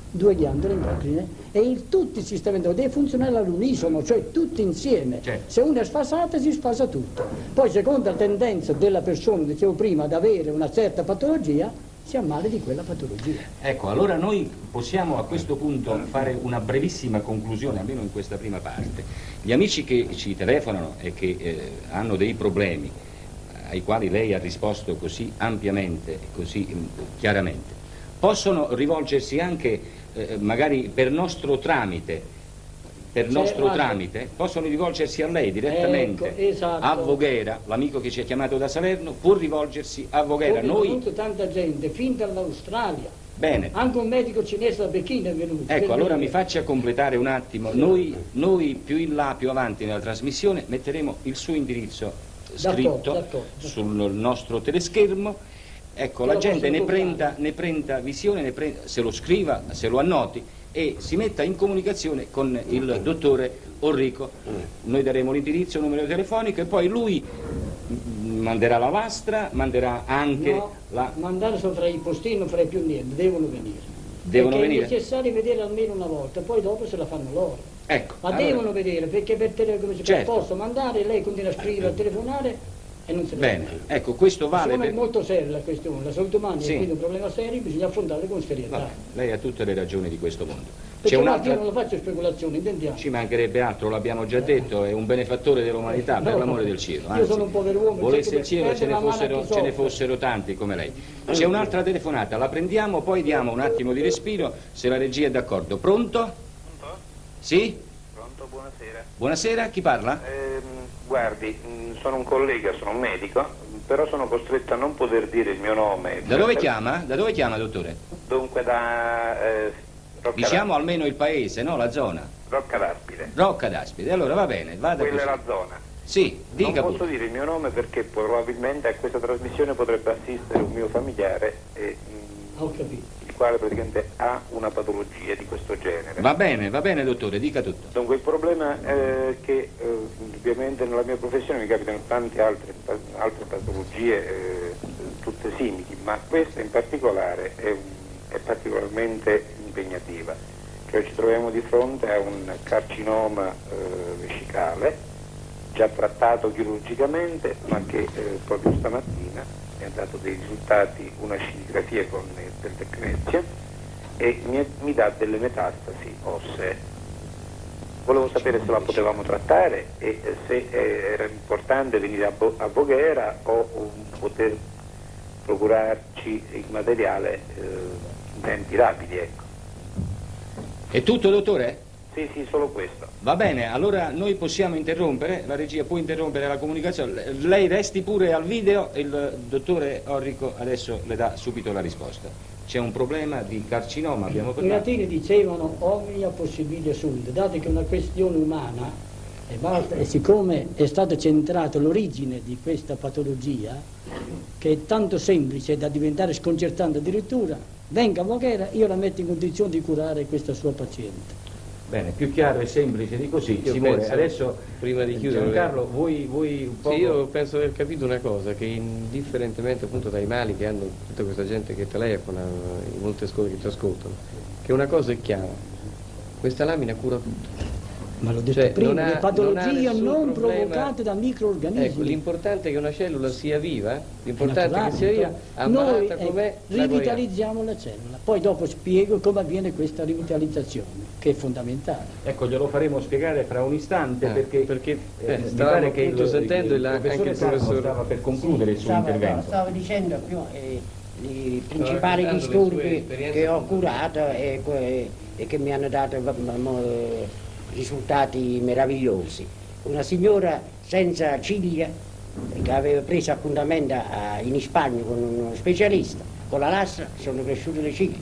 due ghiandole endocrine e il, tutto il sistema endocrino deve funzionare all'unisono, cioè tutti insieme. Certo. Se uno è sfasato si sfasa tutto. Poi secondo la tendenza della persona, dicevo prima, ad avere una certa patologia, si ammala di quella patologia. Ecco, allora noi possiamo a questo punto fare una brevissima conclusione, almeno in questa prima parte. Gli amici che ci telefonano e che eh, hanno dei problemi ai quali lei ha risposto così ampiamente e così mh, chiaramente, possono rivolgersi anche eh, magari per nostro tramite, per C'è, nostro guarda, tramite, possono rivolgersi a lei direttamente, ecco, esatto. a Voghera, l'amico che ci ha chiamato da Salerno può rivolgersi a Voghera. È Noi... venuto tanta gente, fin dall'Australia, Bene. anche un medico cinese da Pechino è venuto. Ecco, per allora dire. mi faccia completare un attimo. Noi, noi più in là, più avanti nella trasmissione, metteremo il suo indirizzo scritto D'accordo, d'accordo. sul nostro teleschermo. Ecco, Che la lo gente possono ne copiare. prenda, ne prenda visione, ne prenda, se lo scriva, se lo annoti e si metta in comunicazione con il dottore Orrico. Noi daremo l'indirizzo, il numero telefonico e poi lui mm, manderà la lastra, manderà anche No, la... mandare sopra i postini non farei più niente, devono venire. Devono perché venire? è necessario vedere almeno una volta, poi dopo se la fanno loro. Ecco, Ma allora- devono vedere, perché per tele, come si Certo. posso mandare, lei continua a scrivere, a telefonare e non si Bene, vede. ecco, questo vale Insomma, è per... molto seria la questione, la salute umana Sì. è quindi un problema serio, bisogna affrontarlo con serietà. Vabbè, lei ha tutte le ragioni di questo mondo. Perché C'è guarda, io un'altra... non lo faccio speculazioni, intendiamo. Ci mancherebbe altro, l'abbiamo già detto, è un benefattore dell'umanità, per No, l'amore del cielo. io Anzi, sono un pover'uomo, volesse cerco il cielo di ce ne, prendere la mano a fossero, chi ce ne soffre. fossero tanti come lei. C'è un'altra telefonata, la prendiamo, poi diamo un attimo di respiro, se la regia è d'accordo. Pronto? Pronto? Sì? Pronto, buonasera. Buonasera, chi parla? Ehm, guardi, mh, sono un collega, sono un medico, però sono costretto a non poter dire il mio nome. Da dove chiama? Da dove chiama, dottore? Dunque da eh, Rocca, Diciamo almeno il paese, no? La zona. Rocca d'Aspide. Rocca d'Aspide. Allora va bene, vada Quella è così. la zona. Sì, dica Non posso pure. dire il mio nome perché probabilmente a questa trasmissione potrebbe assistere un mio familiare e, mh, Ho capito. il quale praticamente ha una patologia di questo genere. Va bene, va bene, dottore, dica tutto. Dunque il problema è che eh, ovviamente nella mia professione mi capitano tante altre, altre patologie, eh, tutte simili, ma questa in particolare è, un- è particolarmente impegnativa. Cioè ci troviamo di fronte a un carcinoma eh, vescicale, già trattato chirurgicamente, ma che eh, proprio stamattina mi ha dato dei risultati, una scintigrafia con il del tecnezio e mi, mi dà delle metastasi ossee. Volevo sapere se la potevamo trattare e eh, se eh, era importante venire a, Bo- a Voghera o um, poter procurarci il materiale eh, in tempi rapidi, ecco. È tutto, dottore? Sì, sì, solo questo. Va bene, allora noi possiamo interrompere, la regia può interrompere la comunicazione, lei resti pure al video e il dottore Orrico adesso le dà subito la risposta. C'è un problema di carcinoma, abbiamo I parlato. latini dicevano omnia possibilia sunt, dato che è una questione umana e, basta, e siccome è stata centrata l'origine di questa patologia, che è tanto semplice da diventare sconcertante addirittura, venga a Voghera, io la metto in condizione di curare questa sua paziente. Bene, più chiaro e semplice di così. Io Simone, penso, adesso prima di chiudere, Giancarlo, vuoi, vuoi un po'... Sì, io penso di aver capito una cosa, che indifferentemente appunto dai mali che hanno tutta questa gente che telefona, i molte scuole che ci ascoltano, che una cosa è chiara, questa lamina cura tutto. Ma l'ho detto Cioè, prima, non ha- le patologie non ha nessun non problema. provocate da microorganismi. Ecco, l'importante è che una cellula sia viva, l'importante è che sia Naturale, viva, ammalata noi com'è, eh, la guariamo. rivitalizziamo la cellula, poi dopo spiego come avviene questa rivitalizzazione, che è fondamentale. Ecco, glielo faremo spiegare fra un istante Ah, perché, perché, eh, eh, mi stavamo pare che il, appunto sentendo il il- anche professore il Salmo professor- stava per concludere il suo Stavo, intervento. stavo dicendo più, eh, i principali raccontando le sue disturbi esperienze che ho con- curato e, que- e che mi hanno dato m- m- risultati meravigliosi. Una signora senza ciglia che aveva preso appuntamento a- in Spagna con uno specialista, con la lastra sono cresciute le ciglia.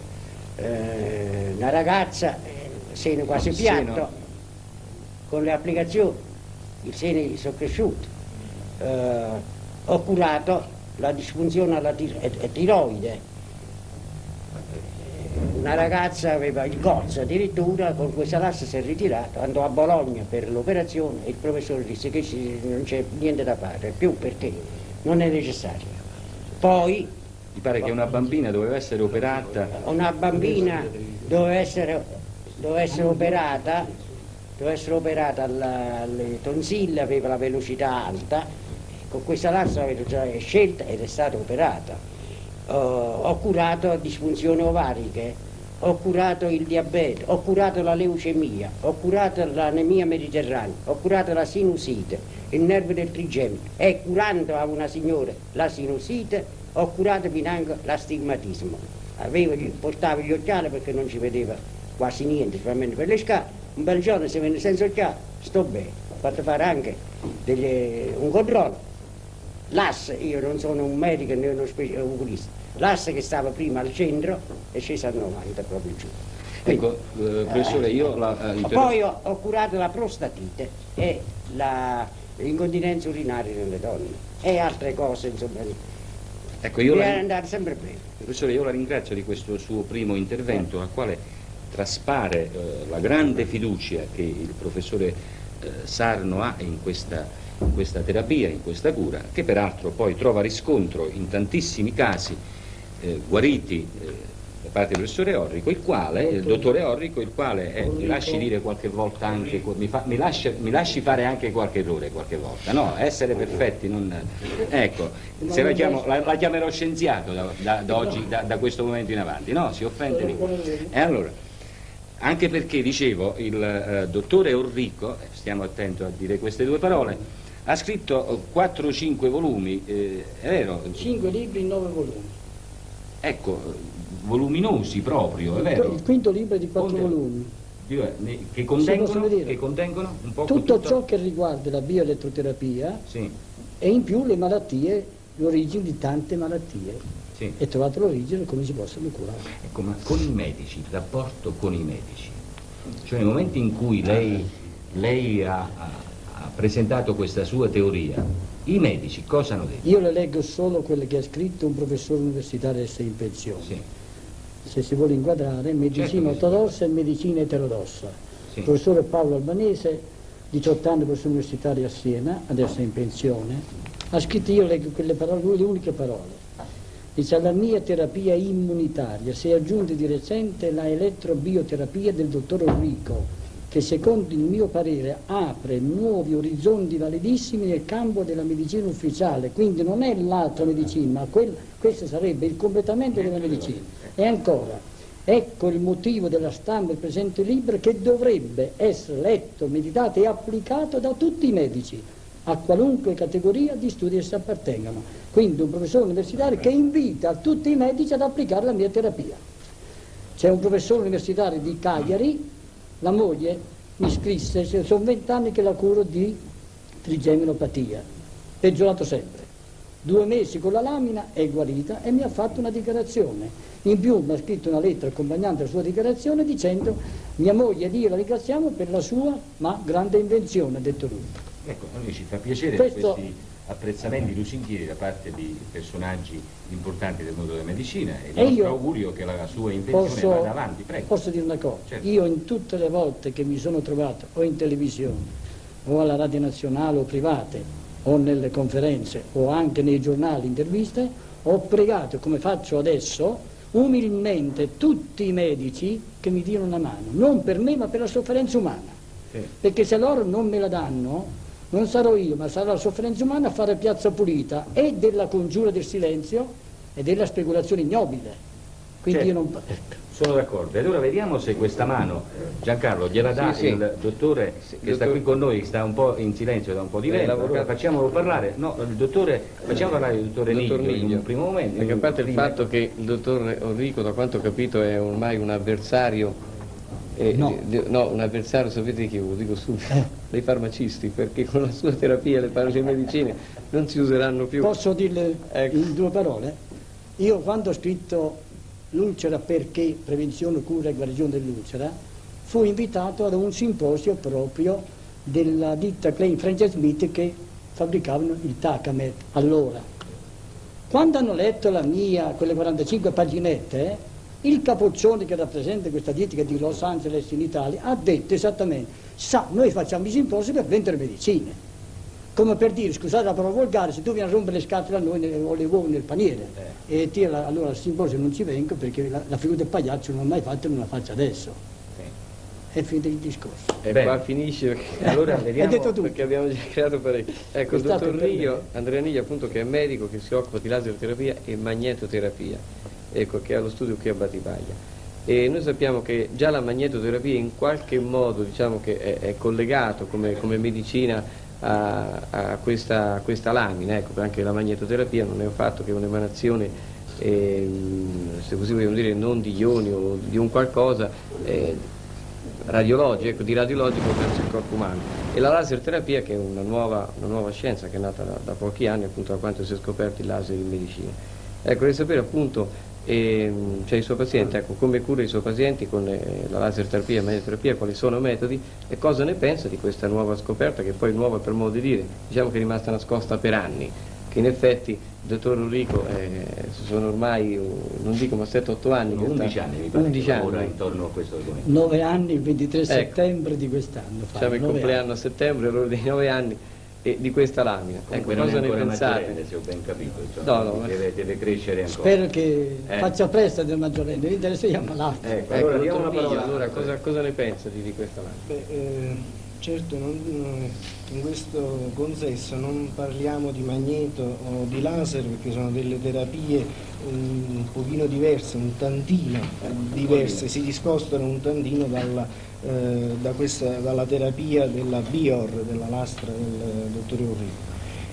Eh, una ragazza, eh, seno quasi No, piatto, seno. con le applicazioni i seni sono cresciuti. Eh, ho curato la disfunzione alla tir- e- e tiroide. Una ragazza aveva il gozzo addirittura, con questa lastra si è ritirato, andò a Bologna per l'operazione e il professore disse che ci- non c'è niente da fare più perché non è necessario. Poi Mi pare che una bambina doveva essere operata. una bambina doveva essere, doveva essere operata, doveva essere operata alla- alle tonsille, aveva la velocità alta, con questa lassa l'avevo già scelta ed è stata operata. Ho, ho curato disfunzioni ovariche, ho curato il diabete, ho curato la leucemia, ho curato l'anemia mediterranea, ho curato la sinusite, il nervo del trigemino, e curando a una signora la sinusite ho curato finanche l'astigmatismo. Avevo, portavo gli occhiali perché non ci vedeva quasi niente, specialmente per le scale. Un bel giorno se venne senza occhiali, sto bene, ho fatto fare anche degli, un controllo. L'asse, io non sono un medico né uno speci- oculista, l'asse che stava prima al centro è sceso a novanta proprio giù. Quindi, Ecco, eh, professore, io la... eh, poi ho, ho curato la prostatite e la- l'incontinenza urinaria nelle donne e altre cose, insomma. Ecco, io Deve la... andare sempre bene. Professore, io la ringrazio di questo suo primo intervento, al quale traspare eh, la grande fiducia che il professore eh, Sarno ha in questa, in questa terapia, in questa cura, che peraltro poi trova riscontro in tantissimi casi eh, guariti eh, da parte del professore Orrico, il quale, il dottore Orrico, il quale, eh, mi lasci dire qualche volta anche, mi, fa, mi, lascia, mi lasci fare anche qualche errore qualche volta, no? Essere perfetti, non... Ecco, se la, chiamo, la, la chiamerò scienziato da, da, da oggi, da, da questo momento in avanti, no? Si offende di quello. E allora, anche perché, dicevo, il eh, dottore Orrico, stiamo attenti a dire queste due parole, ha scritto quattro o cinque volumi, eh, è vero? Cinque libri in nove volumi. Ecco, voluminosi proprio, è vero? Il quinto libro è di quattro Conte- volumi. Che contengono, vedere. che contengono un po' Tutto tutto... ciò che riguarda la bioelettroterapia Sì, e in più le malattie, l'origine di tante malattie. sì. E trovato l'origine come si possono curare. Ecco, ma con i medici, il rapporto con i medici, cioè nel momento in cui lei, lei ha, ha- ha presentato questa sua teoria, i medici cosa hanno detto? Io le leggo solo quelle che ha scritto un professore universitario adesso in pensione. Sì, Se si vuole inquadrare, medicina Certo che sì. ortodossa e medicina eterodossa. sì. Il professore Paolo Albanese, diciotto anni professore universitario a Siena, adesso è in pensione, ha scritto, io leggo quelle parole, lui le uniche parole. Dice: alla mia terapia immunitaria si è aggiunta di recente la elettrobioterapia del dottor Orrico, che secondo il mio parere apre nuovi orizzonti validissimi nel campo della medicina ufficiale, quindi non è l'altra medicina, ma quel, questo sarebbe il completamento della medicina. E ancora, ecco il motivo della stampa del presente libro, che dovrebbe essere letto, meditato e applicato da tutti i medici, a qualunque categoria di studi esse appartengano. Quindi un professore universitario che invita tutti i medici ad applicare la mia terapia. C'è un professore universitario di Cagliari, la moglie mi scrisse, sono vent'anni che la curo di trigeminopatia, peggiorato sempre. Due mesi con la lamina è guarita e mi ha fatto una dichiarazione. In più mi ha scritto una lettera accompagnante alla sua dichiarazione dicendo: mia moglie ed io la ringraziamo per la sua ma grande invenzione, ha detto lui. Ecco, a noi ci fa piacere Questo- questi apprezzamenti lusinghieri da parte di personaggi importanti del mondo della medicina e il E nostro io augurio che la sua invenzione Posso, vada avanti, prego. posso dire una cosa? Certo. Io in tutte le volte che mi sono trovato o in televisione o alla Radio Nazionale o private o nelle conferenze o anche nei giornali interviste, ho pregato, come faccio adesso, umilmente tutti i medici che mi diano una mano, non per me ma per la sofferenza umana, Sì. perché se loro non me la danno non sarò io ma sarà la sofferenza umana a fare piazza pulita e della congiura del silenzio e della speculazione ignobile. Quindi Certo. io non... ecco. Sono d'accordo. E allora vediamo se questa mano, Giancarlo, gliela dà Sì, sì. il dottore Sì, che sta dottor- qui con noi, che sta un po' in silenzio da un po' di Lei tempo. lavora- Facciamolo parlare. No, il dottore, facciamo parlare il dottore Dottor Niglio in Niglio. un primo momento. Perché a parte il prima- fatto che il dottor Orrico, da quanto ho capito, è ormai un avversario, eh, No. di- di- no, un avversario, sapete chi, lo dico subito, dei farmacisti, perché con la sua terapia le, par- le medicine non si useranno più. Posso dirle Ecco. in due parole? Io quando ho scritto l'ulcera perché prevenzione, cura e guarigione dell'ulcera, fui invitato ad un simposio proprio della ditta Klein Francis Smith che fabbricavano il Tacamet allora. Quando hanno letto la mia, quelle quarantacinque paginette, il capoccione che rappresenta questa ditta di Los Angeles in Italia ha detto esattamente: sa, noi facciamo i simposi per vendere medicine. come per dire, scusate la parola volgare, se tu vieni a rompere le scatole a noi o le uova nel paniere, eh. e ti, allora al simposio non ci vengo perché la, la figura del pagliaccio non l'ho mai fatta e non la faccio adesso. Sì. È finito il discorso. E Beh. qua finisce, perché allora vediamo, detto tu. perché abbiamo già creato parecchio. Ecco, il dottor Riglio, Andrea Niglia, appunto, che è medico, che si occupa di laserterapia e magnetoterapia, ecco, che ha lo studio qui a Battipaglia. E noi sappiamo che già la magnetoterapia in qualche modo, diciamo, che è, è collegato come, come medicina a, a, questa, a questa lamina, ecco, anche la magnetoterapia non è un fatto che è un'emanazione, eh, se così vogliamo dire, non di ioni o di un qualcosa eh, radiologico, ecco, di radiologico verso il corpo umano. E la laserterapia, che è una nuova, una nuova scienza che è nata da, da pochi anni, appunto, da quanto si è scoperto il laser in medicina. Ecco, vorrei sapere appunto, E, cioè il suo paziente, ecco, come cura i suoi pazienti con eh, la laserterapia e la magnetoterapia, quali sono i metodi e cosa ne pensa di questa nuova scoperta, che poi nuova per modo di dire, diciamo che è rimasta nascosta per anni, che in effetti il dottor Ulrico eh, sono ormai, non dico ma sette otto anni, undici sta, anni mi pare undici che anni lavora intorno a questo argomento. nove anni il ventitré ecco, settembre di quest'anno. Facciamo il compleanno anni. a settembre, loro dei nove anni. E di questa lamina, ecco, cosa ne pensate? Maggiorenne, se ho ben capito, cioè, no, no, deve, deve crescere ancora. Spero che eh. faccia presto del maggiorenne, mi interessiamo l'altro. Ecco, ecco, allora, diamo una parola. Allora, cosa, cosa ne pensa di, di questa lamina? Beh, eh, certo, non, in questo consesso non parliamo di magneto o di laser, perché sono delle terapie un, un pochino diverse, un tantino diverse, si discostano un tantino dalla Eh, da questa, dalla terapia della Bior, della lastra del dottore Ulrico.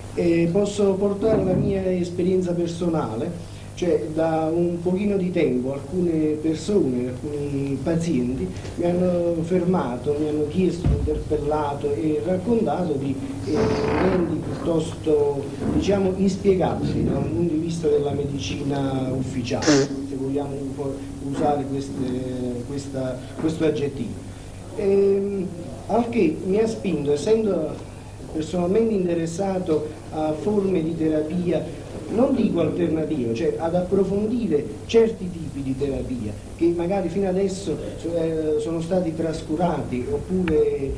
E posso portare la mia esperienza personale, cioè da un pochino di tempo alcune persone, alcuni pazienti mi hanno fermato, mi hanno chiesto, interpellato e raccontato di eh, eventi piuttosto, diciamo, inspiegabili da un punto di vista della medicina ufficiale, se vogliamo usare queste, questa, questo aggettivo. Ehm, al che mi ha spinto, essendo personalmente interessato a forme di terapia, non dico alternative, cioè ad approfondire certi tipi di terapia che magari fino adesso eh, sono stati trascurati oppure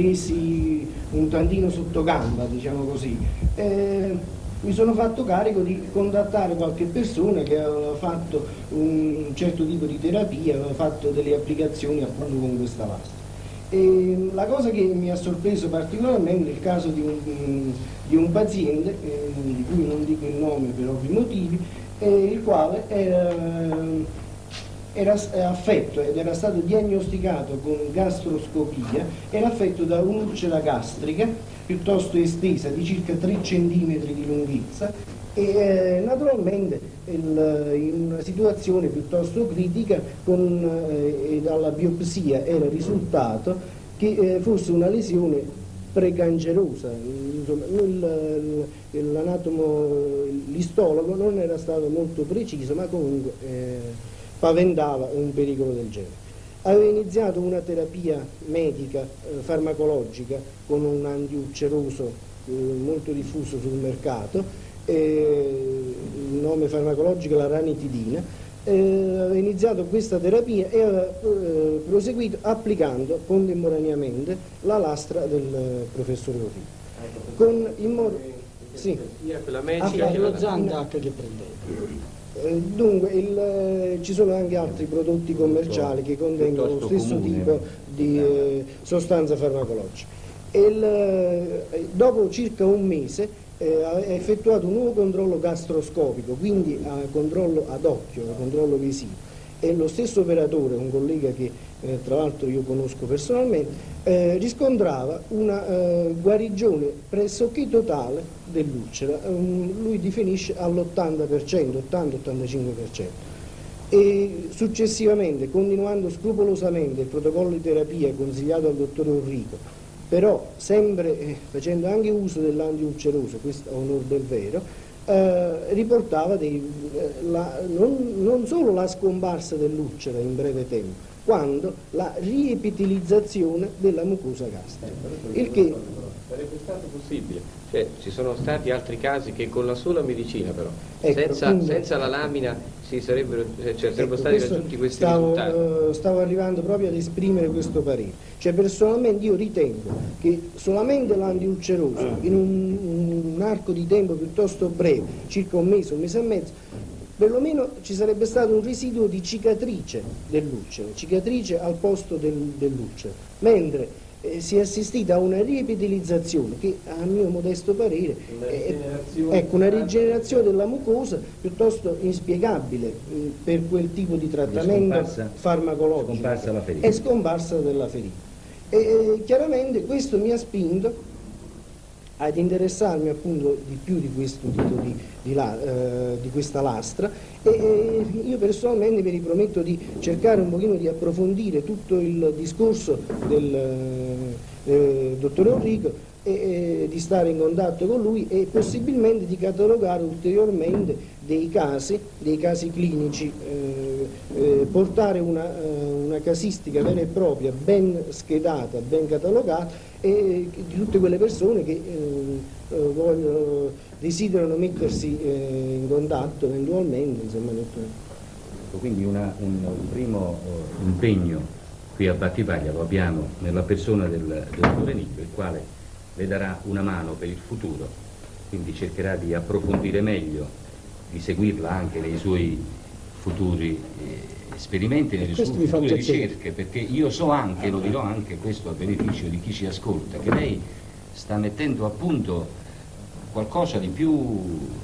presi un tantino sotto gamba, diciamo così. Eh, mi sono fatto carico di contattare qualche persona che aveva fatto un certo tipo di terapia, aveva fatto delle applicazioni appunto con questa lastra. E la cosa che mi ha sorpreso particolarmente è il caso di un, di un paziente, eh, di cui non dico il nome per ovvi motivi, eh, il quale era, era affetto ed era stato diagnosticato con gastroscopia, era affetto da un'ulcera gastrica piuttosto estesa di circa tre centimetri di lunghezza e eh, naturalmente il, in una situazione piuttosto critica con, eh, dalla biopsia era risultato che eh, fosse una lesione precancerosa, insomma, l'anatomo, l'istologo non era stato molto preciso, ma comunque eh, paventava un pericolo del genere. Aveva iniziato una terapia medica eh, farmacologica con un antiulceroso eh, molto diffuso sul mercato. Eh, il nome farmacologico è la ranitidina. Eh, aveva iniziato questa terapia e aveva eh, proseguito applicando contemporaneamente la lastra del professor Ulrico con in modo sì, lo Zantac che prendeva. Eh, dunque il, eh, ci sono anche altri prodotti commerciali che contengono lo stesso comune. tipo di eh, sostanza farmacologica. Il, eh, dopo circa un mese eh, ha effettuato un nuovo controllo gastroscopico, quindi a controllo ad occhio, a controllo visivo, e lo stesso operatore, un collega che eh, tra l'altro io conosco personalmente, eh, riscontrava una eh, guarigione pressoché totale dell'ulcera, um, lui definisce all'ottanta per cento, ottanta ottantacinque per cento. E successivamente, continuando scrupolosamente il protocollo di terapia consigliato dal dottor Ulrico, però sempre eh, facendo anche uso dell'antiulceroso, questo a onor del vero, eh, riportava dei, eh, la, non, non solo la scomparsa dell'ulcera in breve tempo, quanto la riepitilizzazione della mucosa gastrica, il che Sarebbe stato possibile, cioè ci sono stati altri casi che con la sola medicina però, Ecco, senza, quindi- senza la lamina si sarebbero, cioè, sarebbero Ecco, stati questo raggiunti questi stavo, risultati. eh, stavo arrivando proprio ad esprimere questo parere. Cioè personalmente io ritengo che solamente l'antiulceroso in un, un arco di tempo piuttosto breve, circa un mese, un mese e mezzo, perlomeno ci sarebbe stato un residuo di cicatrice dell'ulcero, cicatrice al posto del, dell'ulcero, mentre eh, si è assistita a una riepidelizzazione che a mio modesto parere è ecco, una rigenerazione della mucosa piuttosto inspiegabile eh, per quel tipo di trattamento scomparsa- farmacologico. scomparsa la ferita. È scomparsa della ferita. E, e chiaramente questo mi ha spinto ad interessarmi appunto di più di questo tipo di, di, la, eh, di questa lastra e, e io personalmente mi riprometto di cercare un pochino di approfondire tutto il discorso del eh, dottore Enrico e, e di stare in contatto con lui e possibilmente di catalogare ulteriormente dei casi, dei casi clinici, eh, eh, portare una, eh, una casistica vera e propria, ben schedata, ben catalogata e di tutte quelle persone che eh, eh, vogliono, desiderano mettersi eh, in contatto eventualmente, insomma. Quindi una, un, un primo eh, impegno qui a Battipaglia lo abbiamo nella persona del, del dottore Nico, il quale le darà una mano per il futuro, quindi cercherà di approfondire meglio, di seguirla anche nei suoi futuri eh, esperimenti, nelle sue questo mi fa future piacere. ricerche, perché io so anche, lo dirò anche questo a beneficio di chi ci ascolta, che lei sta mettendo a punto qualcosa di più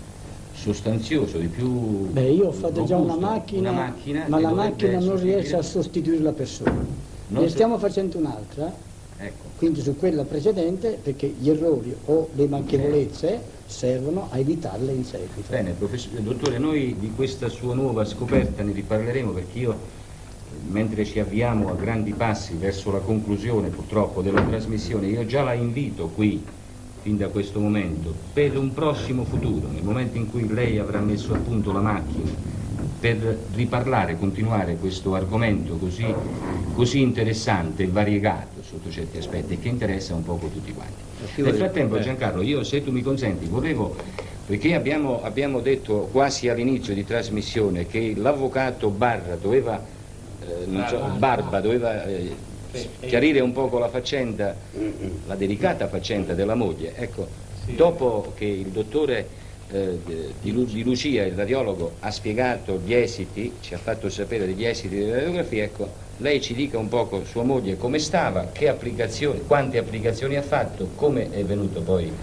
sostanzioso, di più Beh, io ho fatto già una robusto, macchina, una macchina ma che la dovrebbe macchina non riesce a sostituire- sostituire la persona. Non Ne so- stiamo facendo un'altra, Ecco. quindi su quella precedente, perché gli errori o le manchevolezze servono a evitarle in seguito. Bene, professore, dottore, noi di questa sua nuova scoperta ne riparleremo perché io, mentre ci avviamo a grandi passi verso la conclusione purtroppo della trasmissione, io già la invito qui, fin da questo momento, per un prossimo futuro, nel momento in cui lei avrà messo a punto la macchina, per riparlare, continuare questo argomento così, così interessante e variegato sotto certi aspetti e che interessa un poco tutti quanti. Nel frattempo, Giancarlo, io se tu mi consenti volevo, perché abbiamo, abbiamo detto quasi all'inizio di trasmissione che l'avvocato Barra doveva, eh, non so, Barba doveva eh, chiarire un poco la faccenda, la delicata faccenda della moglie. Ecco, dopo che il dottore eh, di, Lu- di Lucia, il radiologo, ha spiegato gli esiti, ci ha fatto sapere degli esiti della radiografia, ecco, lei ci dica un poco sua moglie come stava, che applicazioni, quante applicazioni ha fatto, come è venuto poi, eh,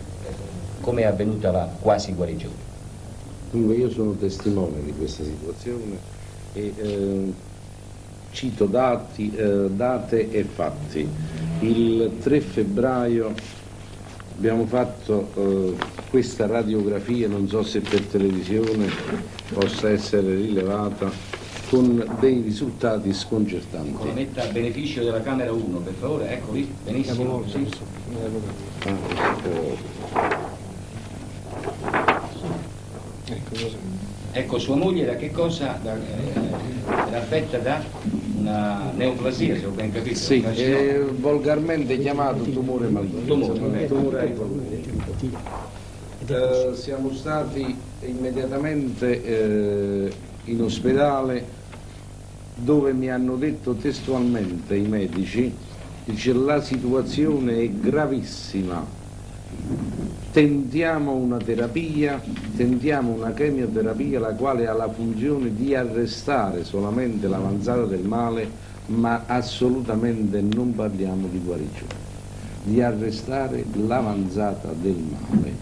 come è avvenuta la quasi guarigione. Dunque io sono testimone di questa situazione e eh, cito dati, eh, date e fatti. Il tre febbraio abbiamo fatto eh, questa radiografia, non so se per televisione possa essere rilevata, con dei risultati sconcertanti. Lo metta a beneficio della Camera uno, per favore, ecco lì, benissimo. Sì. Ecco, sua moglie da che cosa? Da, eh, era affetta da una neoplasia, se ho ben capito. Sì, un carcinoma. è volgarmente chiamato tumore maligno. Tumore. Tumore ai polmoni. Eh, siamo stati immediatamente eh, in ospedale dove mi hanno detto testualmente i medici, dice la situazione è gravissima, tentiamo una terapia, tentiamo una chemioterapia la quale ha la funzione di arrestare solamente l'avanzata del male, ma assolutamente non parliamo di guarigione, di arrestare l'avanzata del male.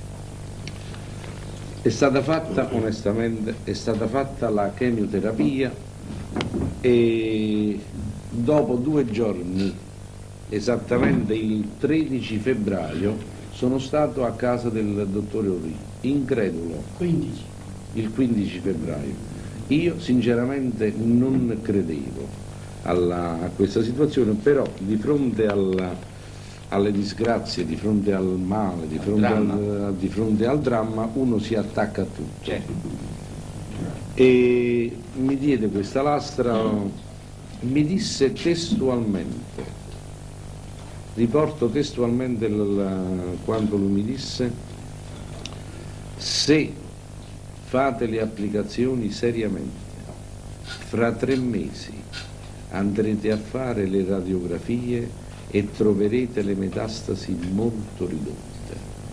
È stata fatta, onestamente, è stata fatta la chemioterapia e dopo due giorni, esattamente il tredici febbraio, sono stato a casa del dottore Orri, incredulo, quindici. il quindici febbraio. Io sinceramente non credevo alla, a questa situazione, però di fronte alla alle disgrazie, di fronte al male, di fronte al, di fronte al dramma, uno si attacca a tutto. Certo. E mi diede questa lastra, mi disse testualmente, riporto testualmente l- quanto lui mi disse: se fate le applicazioni seriamente, fra tre mesi andrete a fare le radiografie e troverete le metastasi molto ridotte.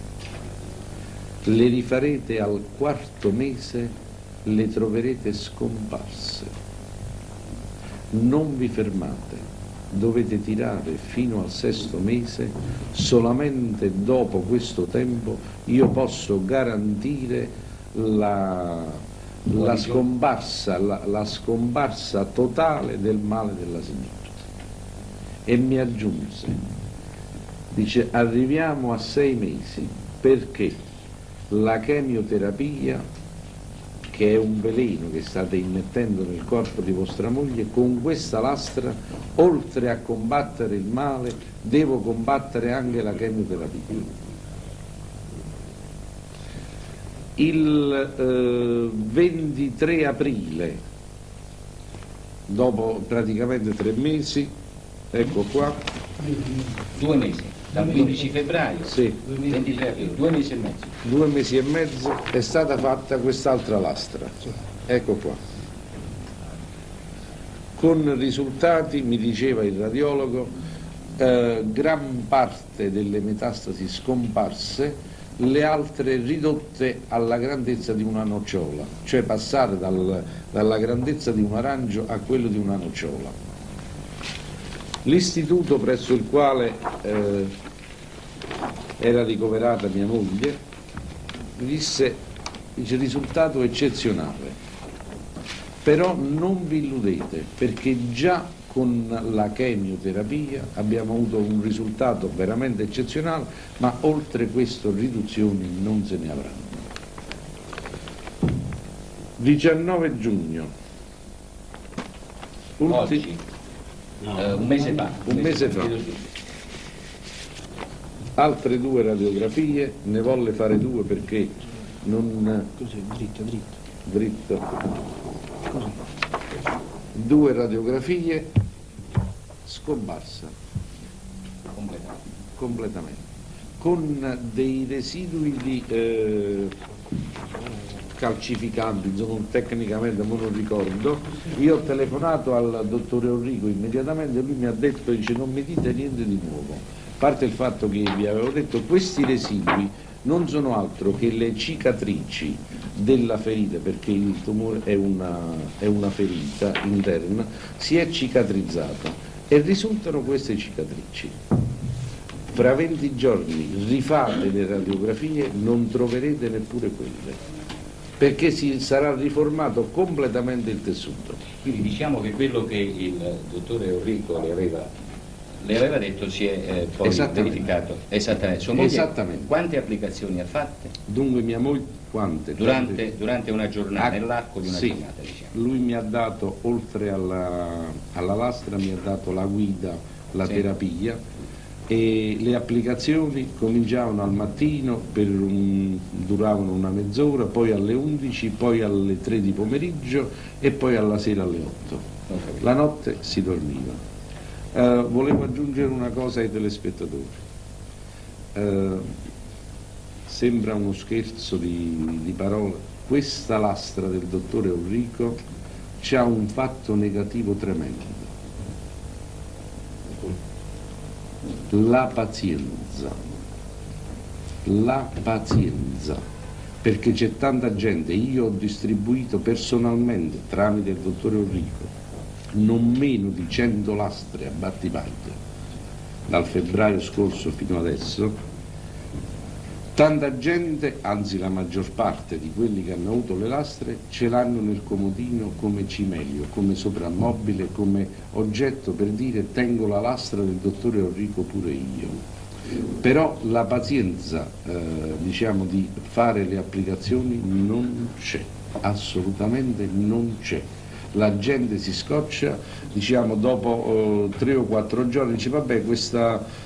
Le rifarete al quarto mese, le troverete scomparse. Non vi fermate, dovete tirare fino al sesto mese, solamente dopo questo tempo io posso garantire la, la, scomparsa, la, la scomparsa totale del male della signora. E mi aggiunse, dice, arriviamo a sei mesi perché la chemioterapia, che è un veleno che state immettendo nel corpo di vostra moglie, con questa lastra, oltre a combattere il male, devo combattere anche la chemioterapia. Il eh, ventitré aprile, dopo praticamente tre mesi, ecco qua. Due mesi, dal quindici febbraio, sì. ventitré aprile, due mesi e mezzo. Due mesi e mezzo è stata fatta quest'altra lastra, ecco qua. Con risultati, mi diceva il radiologo, eh, gran parte delle metastasi scomparse, le altre ridotte alla grandezza di una nocciola, cioè passare dal, dalla grandezza di un arancio a quello di una nocciola. L'istituto presso il quale eh, era ricoverata mia moglie mi disse, dice, risultato eccezionale, però non vi illudete perché già con la chemioterapia abbiamo avuto un risultato veramente eccezionale, ma oltre questo riduzioni non se ne avranno. diciannove giugno, ulti... Oggi, no. uh, un mese fa. Un mese fa. Altre due radiografie, ne volle fare due perché non... Così, dritto, dritto. Dritto. Così. Due radiografie, scomparsa. Completamente. Completamente. Con dei residui di eh, calcificanti, insomma, tecnicamente non ricordo. Io ho telefonato al dottore Enrico immediatamente e lui mi ha detto, dice, non mi dite niente di nuovo. A parte il fatto che vi avevo detto, questi residui non sono altro che le cicatrici della ferita, perché il tumore è una, è una ferita interna, si è cicatrizzata e risultano queste cicatrici. Fra venti giorni rifate le radiografie, non troverete neppure quelle, perché si sarà riformato completamente il tessuto. Quindi diciamo che quello che il dottore Enrico le aveva Le aveva detto si è eh, poi Esattamente. verificato esattamente. Sua moglie, Esattamente. Quante applicazioni ha fatte? Dunque mia moglie quante? Durante, Tante... durante una giornata, Ah, nell'arco di una sì. giornata, diciamo. Lui mi ha dato, oltre alla, alla lastra, mi ha dato la guida, la Sì. terapia, e le applicazioni cominciavano al mattino, per un, duravano una mezz'ora, poi alle undici, poi alle tre di pomeriggio e poi alla sera alle otto. La notte si dormiva. Uh, volevo aggiungere una cosa ai telespettatori. Uh, sembra uno scherzo di, di parole. Questa lastra del dottore Enrico c'ha un fatto negativo tremendo. La pazienza. La pazienza. Perché c'è tanta gente, io ho distribuito personalmente, tramite il dottore Enrico, non meno di cento lastre a Battipaglia, dal febbraio scorso fino adesso. Tanta gente, anzi la maggior parte di quelli che hanno avuto le lastre, ce l'hanno nel comodino come cimelio, come soprammobile, come oggetto per dire tengo la lastra del dottore Enrico pure io. Però la pazienza, eh, diciamo, di fare le applicazioni non c'è, assolutamente non c'è. La gente si scoccia, diciamo, dopo eh, tre o quattro giorni, dice vabbè, questa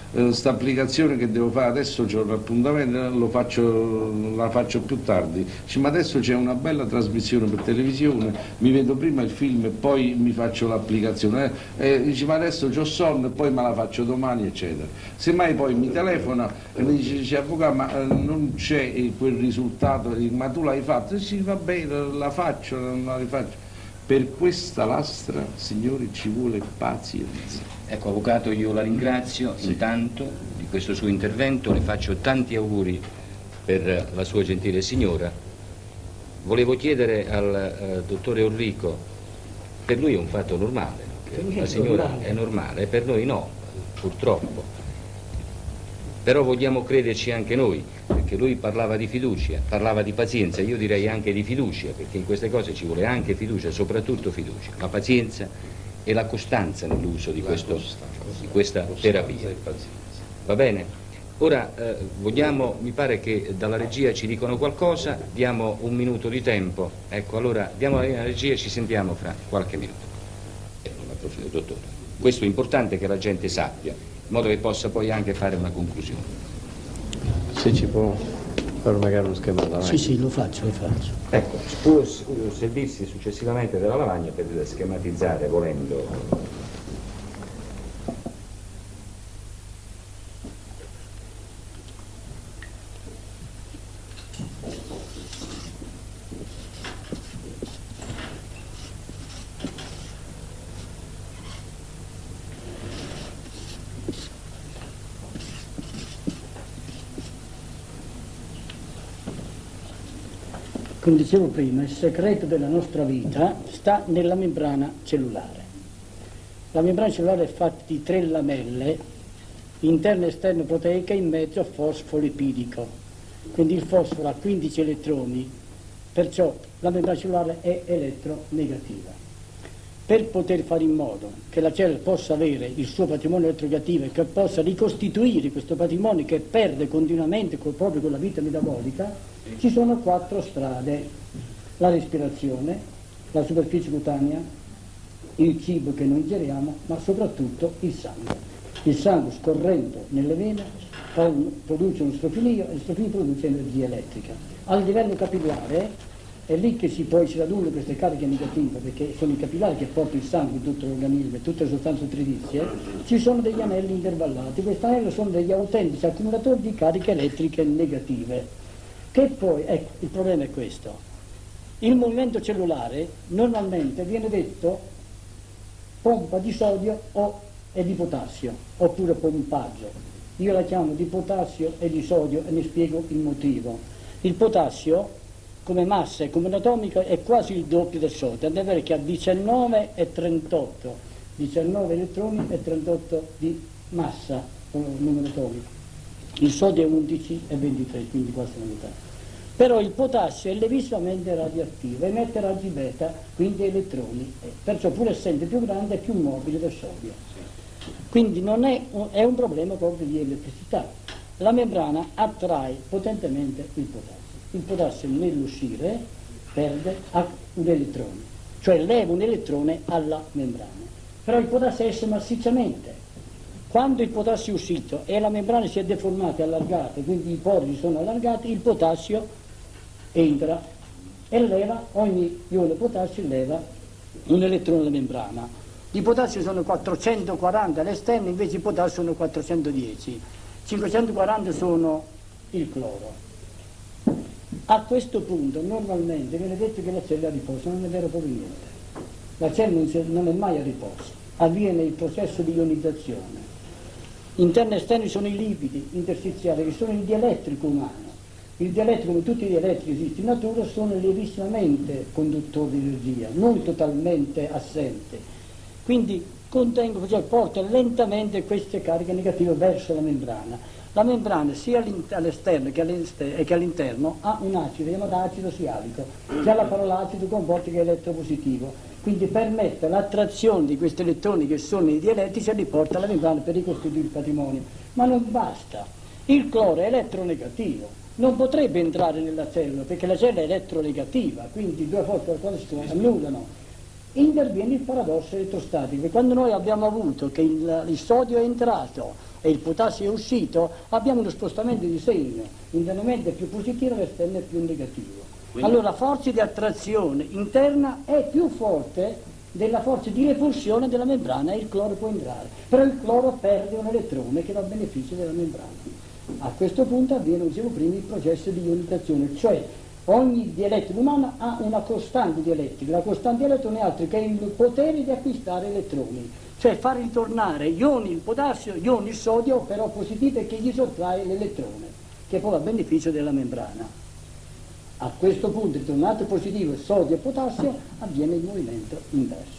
questa applicazione che devo fare adesso, c'ho un appuntamento, lo faccio, la faccio più tardi. Dice, ma adesso c'è una bella trasmissione per televisione, mi vedo prima il film e poi mi faccio l'applicazione. Eh, eh, dice, ma adesso c'ho sonno e poi me la faccio domani, eccetera. Semmai poi mi telefona e mi dice, dice avvocato, ma eh, non c'è quel risultato, ma tu l'hai fatto? E sì, va bene, la faccio, non la rifaccio. Per questa lastra, signori, ci vuole pazienza. Ecco, avvocato, io la ringrazio sì. intanto di questo suo intervento, le faccio tanti auguri per la sua gentile signora. Volevo chiedere al eh, dottore Orrico, per lui è un fatto normale, che la signora normale. È normale, per noi no, purtroppo. Però vogliamo crederci anche noi, perché lui parlava di fiducia, parlava di pazienza, io direi anche di fiducia, perché in queste cose ci vuole anche fiducia, soprattutto fiducia, la pazienza e la costanza nell'uso di, questo, di questa terapia. Va bene? Ora eh, vogliamo, mi pare che dalla regia ci dicono qualcosa, diamo un minuto di tempo, ecco, allora diamo la regia e ci sentiamo fra qualche minuto. Dottore, questo è importante che la gente sappia, in modo che possa poi anche fare una conclusione. Se ci può fare magari uno schema da lavagna. Sì, sì, lo faccio, lo faccio. Ecco, può servirsi successivamente della lavagna per schematizzare, volendo. Come dicevo prima, il segreto della nostra vita sta nella membrana cellulare. La membrana cellulare è fatta di tre lamelle, interno e esterno proteica, in mezzo fosfolipidico. Quindi il fosforo ha quindici elettroni, perciò la membrana cellulare è elettronegativa. Per poter fare in modo che la cellula possa avere il suo patrimonio elettronegativo e che possa ricostituire questo patrimonio che perde continuamente col, proprio con la vita metabolica, ci sono quattro strade: la respirazione, la superficie cutanea, il cibo che noi ingeriamo, ma soprattutto il sangue. Il sangue scorrendo nelle vene produce uno strofinio e lo strofinio produce energia elettrica. A livello capillare è lì che si poi si radunano queste cariche negative, perché sono i capillari che portano il sangue in tutto l'organismo e tutte le sostanze nutrizie. Ci sono degli anelli intervallati, questi anelli sono degli autentici accumulatori di cariche elettriche negative. Che poi, ecco, il problema è questo: il movimento cellulare normalmente viene detto pompa di sodio o e di potassio, oppure pompaggio. Io la chiamo di potassio e di sodio e ne spiego il motivo. Il potassio, come massa e come atomica, è quasi il doppio del sodio, tant'è vero che ha diciannove e trentotto, diciannove elettroni e trentotto di massa, numero atomico. Il sodio è undici e ventitré, quindi quasi la metà. Però il potassio è lievissimamente radioattivo, emette raggi beta, quindi elettroni, perciò pur essendo più grande è più mobile del sodio. Quindi non è, è un problema proprio di elettricità. La membrana attrae potentemente il potassio. Il potassio nell'uscire perde un elettrone, cioè leva un elettrone alla membrana. Però il potassio esce massicciamente. Quando il potassio è uscito e la membrana si è deformata e allargata, quindi i pori sono allargati, il potassio entra e leva, ogni ione potassio leva un elettrone alla membrana. Di potassio sono quattrocentoquaranta all'esterno, invece di potassio sono quattrocentodieci. cinquecentoquaranta sono il cloro. A questo punto normalmente viene detto che la cellula riposa, non è vero proprio niente. La cellula non, si, non è mai a riposo, avviene il processo di ionizzazione. Interni e esterni sono i lipidi interstiziali, che sono il dielettrico umano. Il dielettrico, come tutti i dielettrici che esistono in natura, sono lievissimamente conduttori di energia, non totalmente assenti. Quindi contengono, cioè portano lentamente queste cariche negative verso la membrana. La membrana sia all'esterno che all'interno ha un acido chiamato acido sialico. Già la parola acido comporta che è elettropositivo, quindi permette l'attrazione di questi elettroni che sono i dielettrici e li porta alla membrana per ricostituire il patrimonio. Ma non basta, il cloro è eletronegativo, non potrebbe entrare nella cellula perché la cellula è elettronegativa, quindi due forze per quale si annullano. interviene il paradosso elettrostatico. Quando noi abbiamo avuto che il, il sodio è entrato e il potassio è uscito, abbiamo uno spostamento di segno, internamente più positivo e esterno più negativo. Quindi... allora la forza di attrazione interna è più forte della forza di repulsione della membrana e il cloro può entrare, però il cloro perde un elettrone che va a beneficio della membrana. A questo punto avviene, dicevo prima, il processo di ionizzazione, cioè ogni dielettrico umano ha una costante dielettrica, la costante dielettrica non è altro che il potere di acquistare elettroni, cioè far ritornare ioni il potassio, ioni il sodio, però positivi, che gli sottrae l'elettrone, che poi va a beneficio della membrana. A questo punto, ritornato positivo sodio e potassio, avviene il movimento inverso.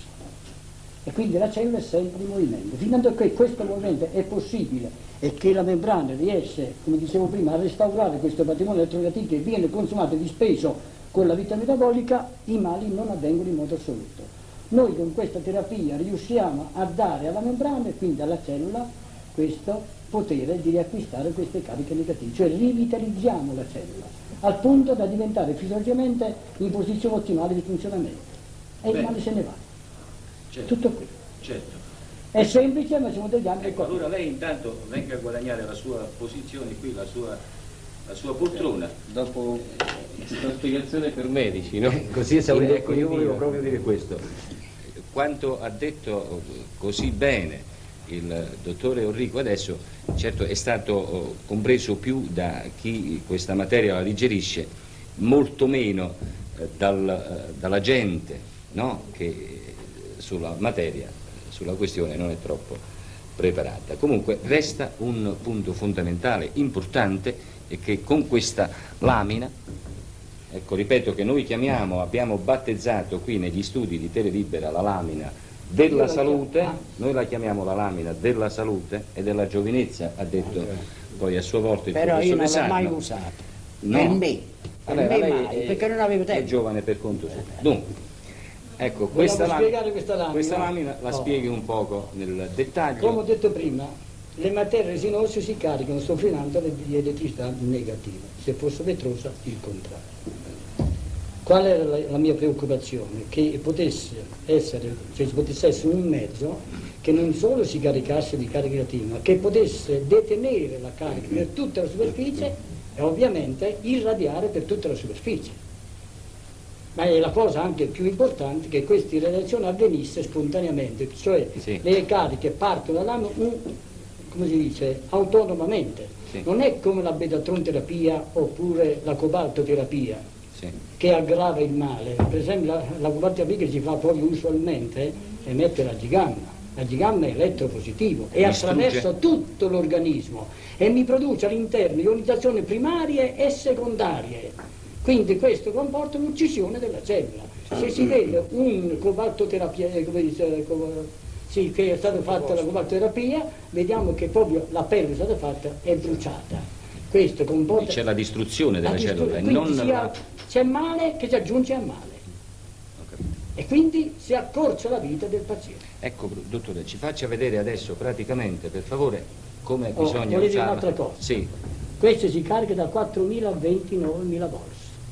E quindi la cellula è sempre in movimento. Fino a che questo movimento è possibile e che la membrana riesce, come dicevo prima, a restaurare questo patrimonio elettrogativo che viene consumato e dispeso con la vita metabolica, i mali non avvengono in modo assoluto. Noi con questa terapia riusciamo a dare alla membrana e quindi alla cellula questo potere di riacquistare queste cariche negative, cioè rivitalizziamo la cellula al punto da diventare fisiologicamente in posizione ottimale di funzionamento e il male se ne va. Certo. Tutto qui. Certo. È semplice, ma ci sono degli altri. Ecco, allora lei intanto venga a guadagnare la sua posizione qui, la sua, la sua poltrona. Dopo questa spiegazione per medici, no? Così esaurito. Ecco, io volevo proprio dire questo. Quanto ha detto così bene il dottore Orrico adesso, certo è stato compreso più da chi questa materia la digerisce, molto meno eh, dal, eh, dalla gente, no? Che sulla materia, sulla questione non è troppo preparata. Comunque resta un punto fondamentale, importante, e che con questa lamina, ecco, ripeto che noi chiamiamo, abbiamo battezzato qui negli studi di Telelibera la lamina della salute, noi la chiamiamo la lamina della salute e della giovinezza, ha detto okay. Poi a sua volta il però professore io non l'ho Sarno. mai usato, No. per me, per Allora, me lei mai, è, perché non avevo tempo. è giovane per conto suo. Dunque, ecco, questa, Vogliamo lam spiegare questa lamina? questa lamina la Oh. spieghi un poco nel dettaglio. Come ho detto prima, le materie resinose si caricano soffrinando di elettricità negativa, se fosse vetrosa il contrario. Qual era la, la mia preoccupazione? Che potesse essere, cioè ci potesse essere un mezzo che non solo si caricasse di carica negativa, ma che potesse detenere la carica per tutta la superficie e ovviamente irradiare per tutta la superficie. Ma è la cosa anche più importante che questa irradiazione avvenisse spontaneamente, cioè sì. Le cariche partono dall'anno, come si dice, autonomamente. Sì. Non è come la betatron terapia oppure la cobaltoterapia. Sì. Che aggrava il male. Per esempio la, la cobaltoterapia che si fa proprio usualmente emette la gigamma. La gigamma è elettropositivo e attraversa tutto l'organismo e mi produce all'interno ionizzazioni primarie e secondarie. Quindi questo comporta l'uccisione della cellula. Se si vede un cobaltoterapia, come dice, sì, che è stata fatta la cobaltoterapia, vediamo che proprio la pelle che è stata fatta è bruciata. Questo comporta... C'è la distruzione della la distru cellula e quindi non la... c'è male che si aggiunge al male. E quindi si accorcia la vita del paziente. Ecco, dottore, ci faccia vedere adesso praticamente, per favore, come Oh, bisogna volete usarla. un'altra cosa? Sì. Questo si carica da quattromila a ventinovemila volts.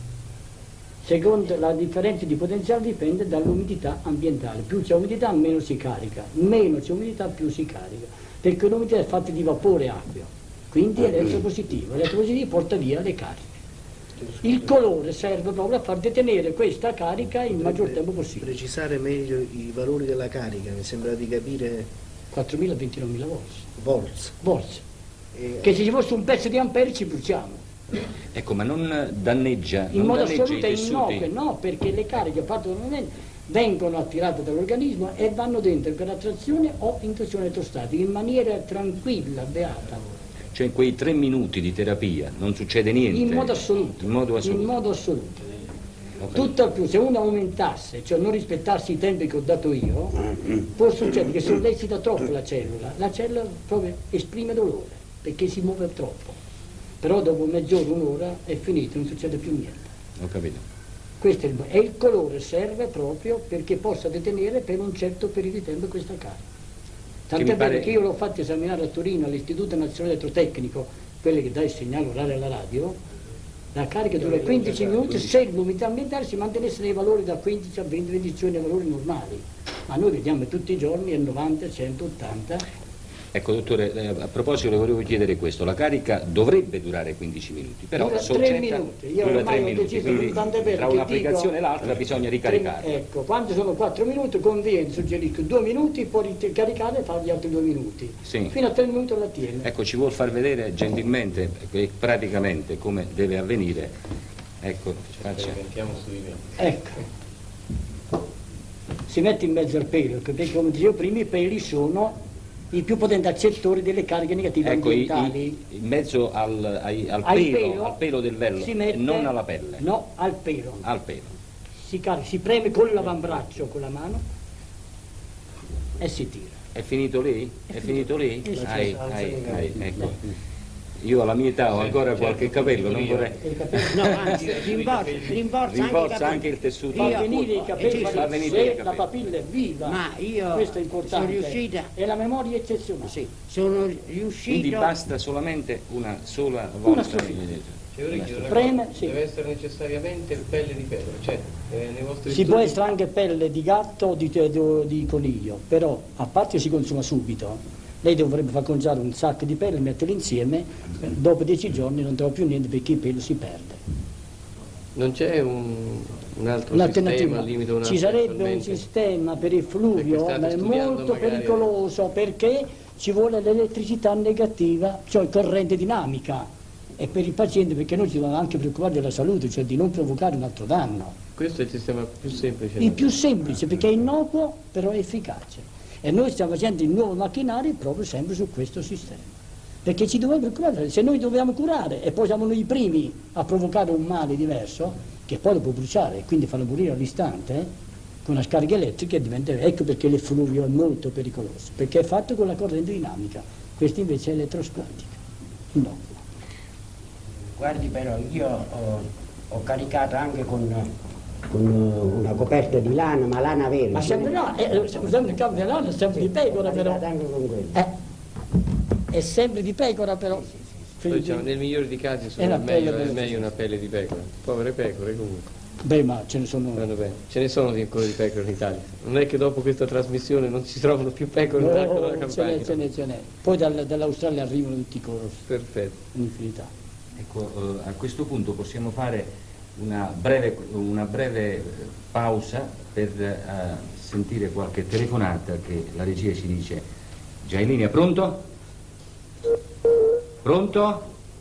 Secondo la differenza di potenziale dipende dall'umidità ambientale. Più c'è umidità, meno si carica. Meno c'è umidità, più si carica. Perché l'umidità è fatta di vapore acqueo. Quindi è elettropositivo. L'elettropositivo porta via le cariche. Il colore serve proprio a far detenere questa carica il maggior tempo possibile. Precisare meglio i valori della carica, mi sembra di capire. quattromila a ventinovemila volts. Volts. Volts. E... Che se ci fosse un pezzo di ampere ci bruciamo. Ecco, ma non danneggia, In non modo danneggia assoluto i è tessuti? innocue, no, perché le cariche fatte dal movimento vengono attirate dall'organismo e vanno dentro per attrazione o induzione elettrostatica in maniera tranquilla, beata. Cioè in quei tre minuti di terapia non succede niente? In modo assoluto. In modo assoluto. In modo assoluto. Okay. Tutt'al più, se uno aumentasse, cioè non rispettassi i tempi che ho dato io, può succedere che sollecita troppo la cellula, la cellula proprio esprime dolore, perché si muove troppo. Però dopo mezz'ora, un'ora è finito, non succede più niente. Ho capito. Questo è il, e il colore serve proprio perché possa detenere per un certo periodo di tempo questa carica. Tant'è vero pare... che io l'ho fatto esaminare a Torino all'Istituto Nazionale Elettrotecnico, quelli che dà il segnale orale alla radio, La carica dura quindici minuti se l'umidità ambientale si mantenesse nei valori da quindici a venti, venticinque nei valori normali. Ma noi vediamo tutti i giorni è novanta, centottanta. Ecco dottore, eh, a proposito le volevo chiedere questo, la carica dovrebbe durare quindici minuti, però dura soggetta, tre minuti, io dura ormai tre ho minuti, deciso quindi tante volte tra che un'applicazione dico, e l'altra bisogna ricaricarla. Ecco, quando sono quattro minuti conviene, suggerisco due minuti, poi ricaricare e fare gli altri due minuti. Sì. Fino a tre minuti la tiene. Ecco, ci vuol far vedere gentilmente e praticamente come deve avvenire. Ecco, faccia. Ecco. Si mette in mezzo al pelo, perché come dicevo prima i peli sono i più potenti accettori delle cariche negative ecco, ambientali. I, i, in mezzo al, ai, al, al, pelo, pelo, al pelo del vello, si mette, e non alla pelle. No, al pelo. Al pelo. Si, si preme con l'avambraccio, con la mano, e si tira. È finito lì? È, È finito, finito lì? È ai, ai, ai, ecco. Io alla mia età ho ancora qualche capello, non vorrei... No, anzi, rinforza, rinforza, rinforza anche, anche il tessuto. Fa venire i capelli, fa venire se i capelli. La papilla è viva, ma io questo è importante, sono riuscita, e la memoria eccezionale. Sì, sono riuscito... Quindi basta solamente una sola volta. Una sola. Preme, sì. Deve essere necessariamente pelle di pecore, cioè, eh, nei vostri si studi... può essere anche pelle di gatto o di, di, di coniglio, però a parte si consuma subito. Lei dovrebbe far congelare un sacco di pelle, metterli insieme, dopo dieci giorni non trova più niente perché il pelo si perde. Non c'è un, un altro sistema al limite? Una Ci sarebbe un sistema per il fluvio, ma è molto magari... pericoloso perché ci vuole l'elettricità negativa, cioè corrente dinamica, e per il paziente perché noi ci dobbiamo anche preoccupare della salute, cioè di non provocare un altro danno. Questo è il sistema più semplice? Il più semplice perché è innocuo però è efficace. E noi stiamo facendo il nuovo macchinario proprio sempre su questo sistema. Perché ci dobbiamo preoccupare, se noi dobbiamo curare e poi siamo noi i primi a provocare un male diverso, che poi lo può bruciare e quindi farlo morire all'istante, eh, con una scarica elettrica diventa... Ecco perché l'effluvio è molto pericoloso, perché è fatto con la corrente dinamica, questo invece è elettrostatica, innocuo. Guardi però, io ho, ho caricato anche con... con una coperta di lana, ma lana vera. Ma sempre no, eh, scusate, il campo di lana è sempre di pecora però. Anche con quello. Eh, è sempre di pecora però. Sì, sì, sì. Diciamo, nel migliore dei casi sono è meglio, è meglio una pelle di pecora. Povere pecore comunque. Beh, ma ce ne sono... Ce ne sono ancora di pecore in Italia. Non è che dopo questa trasmissione non si trovano più pecore no, nell'arco della campagna. Ce n'è, ce n'è, ce n'è. Poi dal, dall'Australia arrivano tutti i colori. Perfetto. Un'infinità. Ecco, eh, a questo punto possiamo fare una breve, una breve pausa per eh, sentire qualche telefonata che la regia ci dice già in linea. Pronto? Pronto?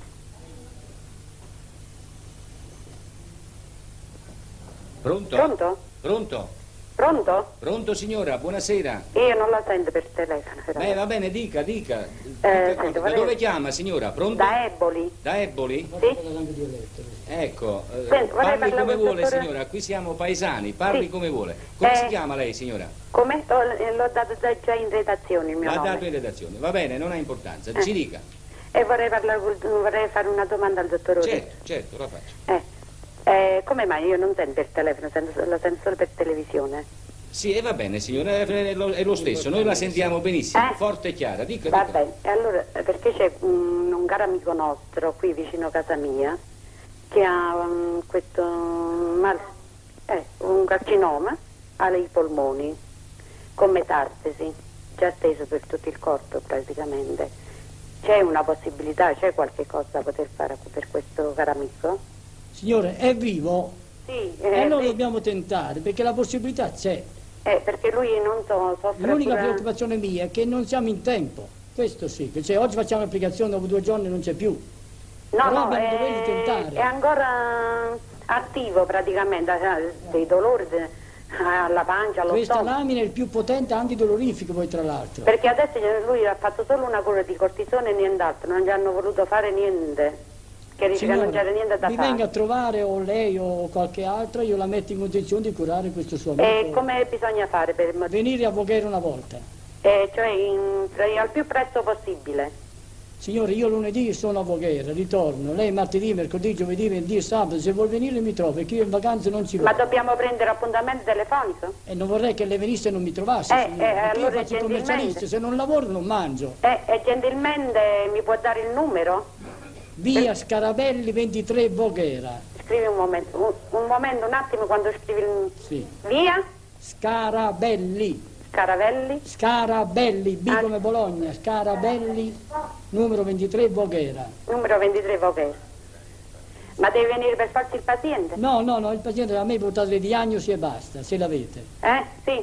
Pronto? Pronto? Pronto? Pronto? Pronto signora, buonasera. Io non la sento per telefono. Però. Beh, va bene, dica, dica. Eh, dica sento, da dove chiama signora? Pronto? Da Eboli. Da Eboli? Sì. Ecco, eh, Sento, parli come vuole dottore... signora, qui siamo paesani, parli sì. come vuole. Come eh, si chiama lei signora? Come? L'ho dato già in redazione il mio L'ha nome. dato in redazione, va bene, non ha importanza, eh. ci dica. E vorrei, parlare, vorrei fare una domanda al dottor Ori. Certo, certo, la faccio. Eh. Eh, come mai io non sento per telefono, sento, la sento solo per televisione? Sì, e va bene signora, è lo, è lo stesso, noi la sentiamo benissimo, eh? forte e chiara, dica. Va dica. bene, e allora perché c'è um, un caro amico nostro qui vicino a casa mia che ha um, questo mal, eh, un carcinoma ai polmoni con metastasi già steso per tutto il corpo praticamente. C'è una possibilità, c'è qualche cosa da poter fare per questo caro amico? Signore, è vivo? Sì. E Eh, noi sì. dobbiamo tentare perché la possibilità c'è. Eh, perché lui non so, soffre L'unica pure... preoccupazione mia è che non siamo in tempo. Questo sì, che cioè, oggi facciamo l'applicazione, dopo due giorni non c'è più. No, Però no, abbiamo è, il dovere di tentare. è ancora attivo praticamente, ha dei dolori de, alla pancia, allo Questa stomaco. lamina è il più potente antidolorifico poi tra l'altro. Perché adesso lui ha fatto solo una cura di cortisone e nient'altro, non gli hanno voluto fare niente, che dice che non c'era niente da mi fare. venga a trovare o lei o qualche altra, io la metto in condizione di curare questo suo amico. E come bisogna fare per... Venire a Voghera una volta. Eh, cioè in, al più presto possibile. Signore, io lunedì sono a Voghera, ritorno, lei martedì, mercoledì, giovedì, venerdì e sabato, se vuol venire mi trovi, perché io in vacanza non ci vado. Ma dobbiamo prendere appuntamento telefonico? E non vorrei che lei venisse e non mi trovasse, Eh, signore, eh, perché allora io faccio il commercialista, se non lavoro non mangio. Eh, e gentilmente mi può dare il numero? via Scarabelli ventitré Voghera. Scrivi un momento, un, un momento, un attimo quando scrivi il... Sì. Via? Scarabelli. Scaravelli? Scarabelli, B Ah. come Bologna, Scarabelli, numero ventitré Voghera. Numero ventitré Voghera. Ma deve venire per forza il paziente? No, no, no, il paziente a me portate le diagnosi e basta, se l'avete. Eh? Sì.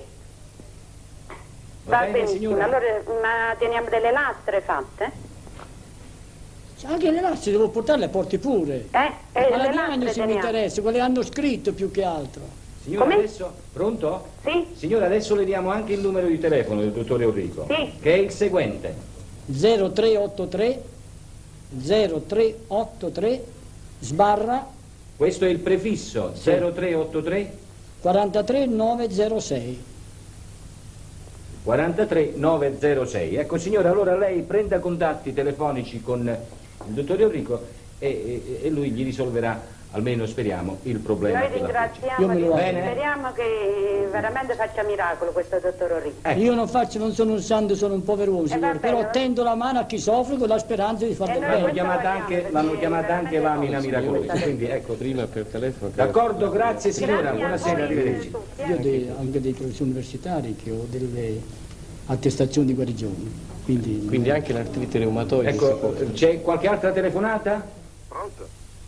Va Va bene, benissimo, signora. allora ma teniamo delle lastre fatte? Anche le lastre devo portarle, porti pure. Eh? E Ma la le diagnosi lastre mi teniamo. interessa, quelle hanno scritto più che altro. Signora, Come? adesso, pronto? Sì? Signora, adesso le diamo anche il numero di telefono del dottore Enrico, Sì. che è il seguente. zero tre otto tre zero tre otto tre sbarra Questo è il prefisso, zero tre otto tre quarantatré novecentosei. quarantatré novecentosei. Ecco signora, allora lei prenda contatti telefonici con il dottore Enrico e, e, e lui gli risolverà, almeno speriamo, il problema. Noi della ringraziamo, Io me lo di- Bene. speriamo che veramente faccia miracolo questo dottor Orrico. Ecco. Io non faccio, non sono un santo, sono un povero uomo, signore, va bene, però va- tendo la mano a chi soffre con la speranza di far E del noi L'hanno bene. chiamata anche, l'hanno chiamata anche lamina miracolosa, quindi ecco. Prima per telefono. che- D'accordo, grazie signora, Grazie a buonasera, voi arrivederci. tutti, eh. Io ho dei- anche dei professori universitari che ho delle attestazioni di guarigione. Quindi, Quindi anche l'artrite reumatoide si può... Ecco, c'è qualche altra telefonata? Pronto?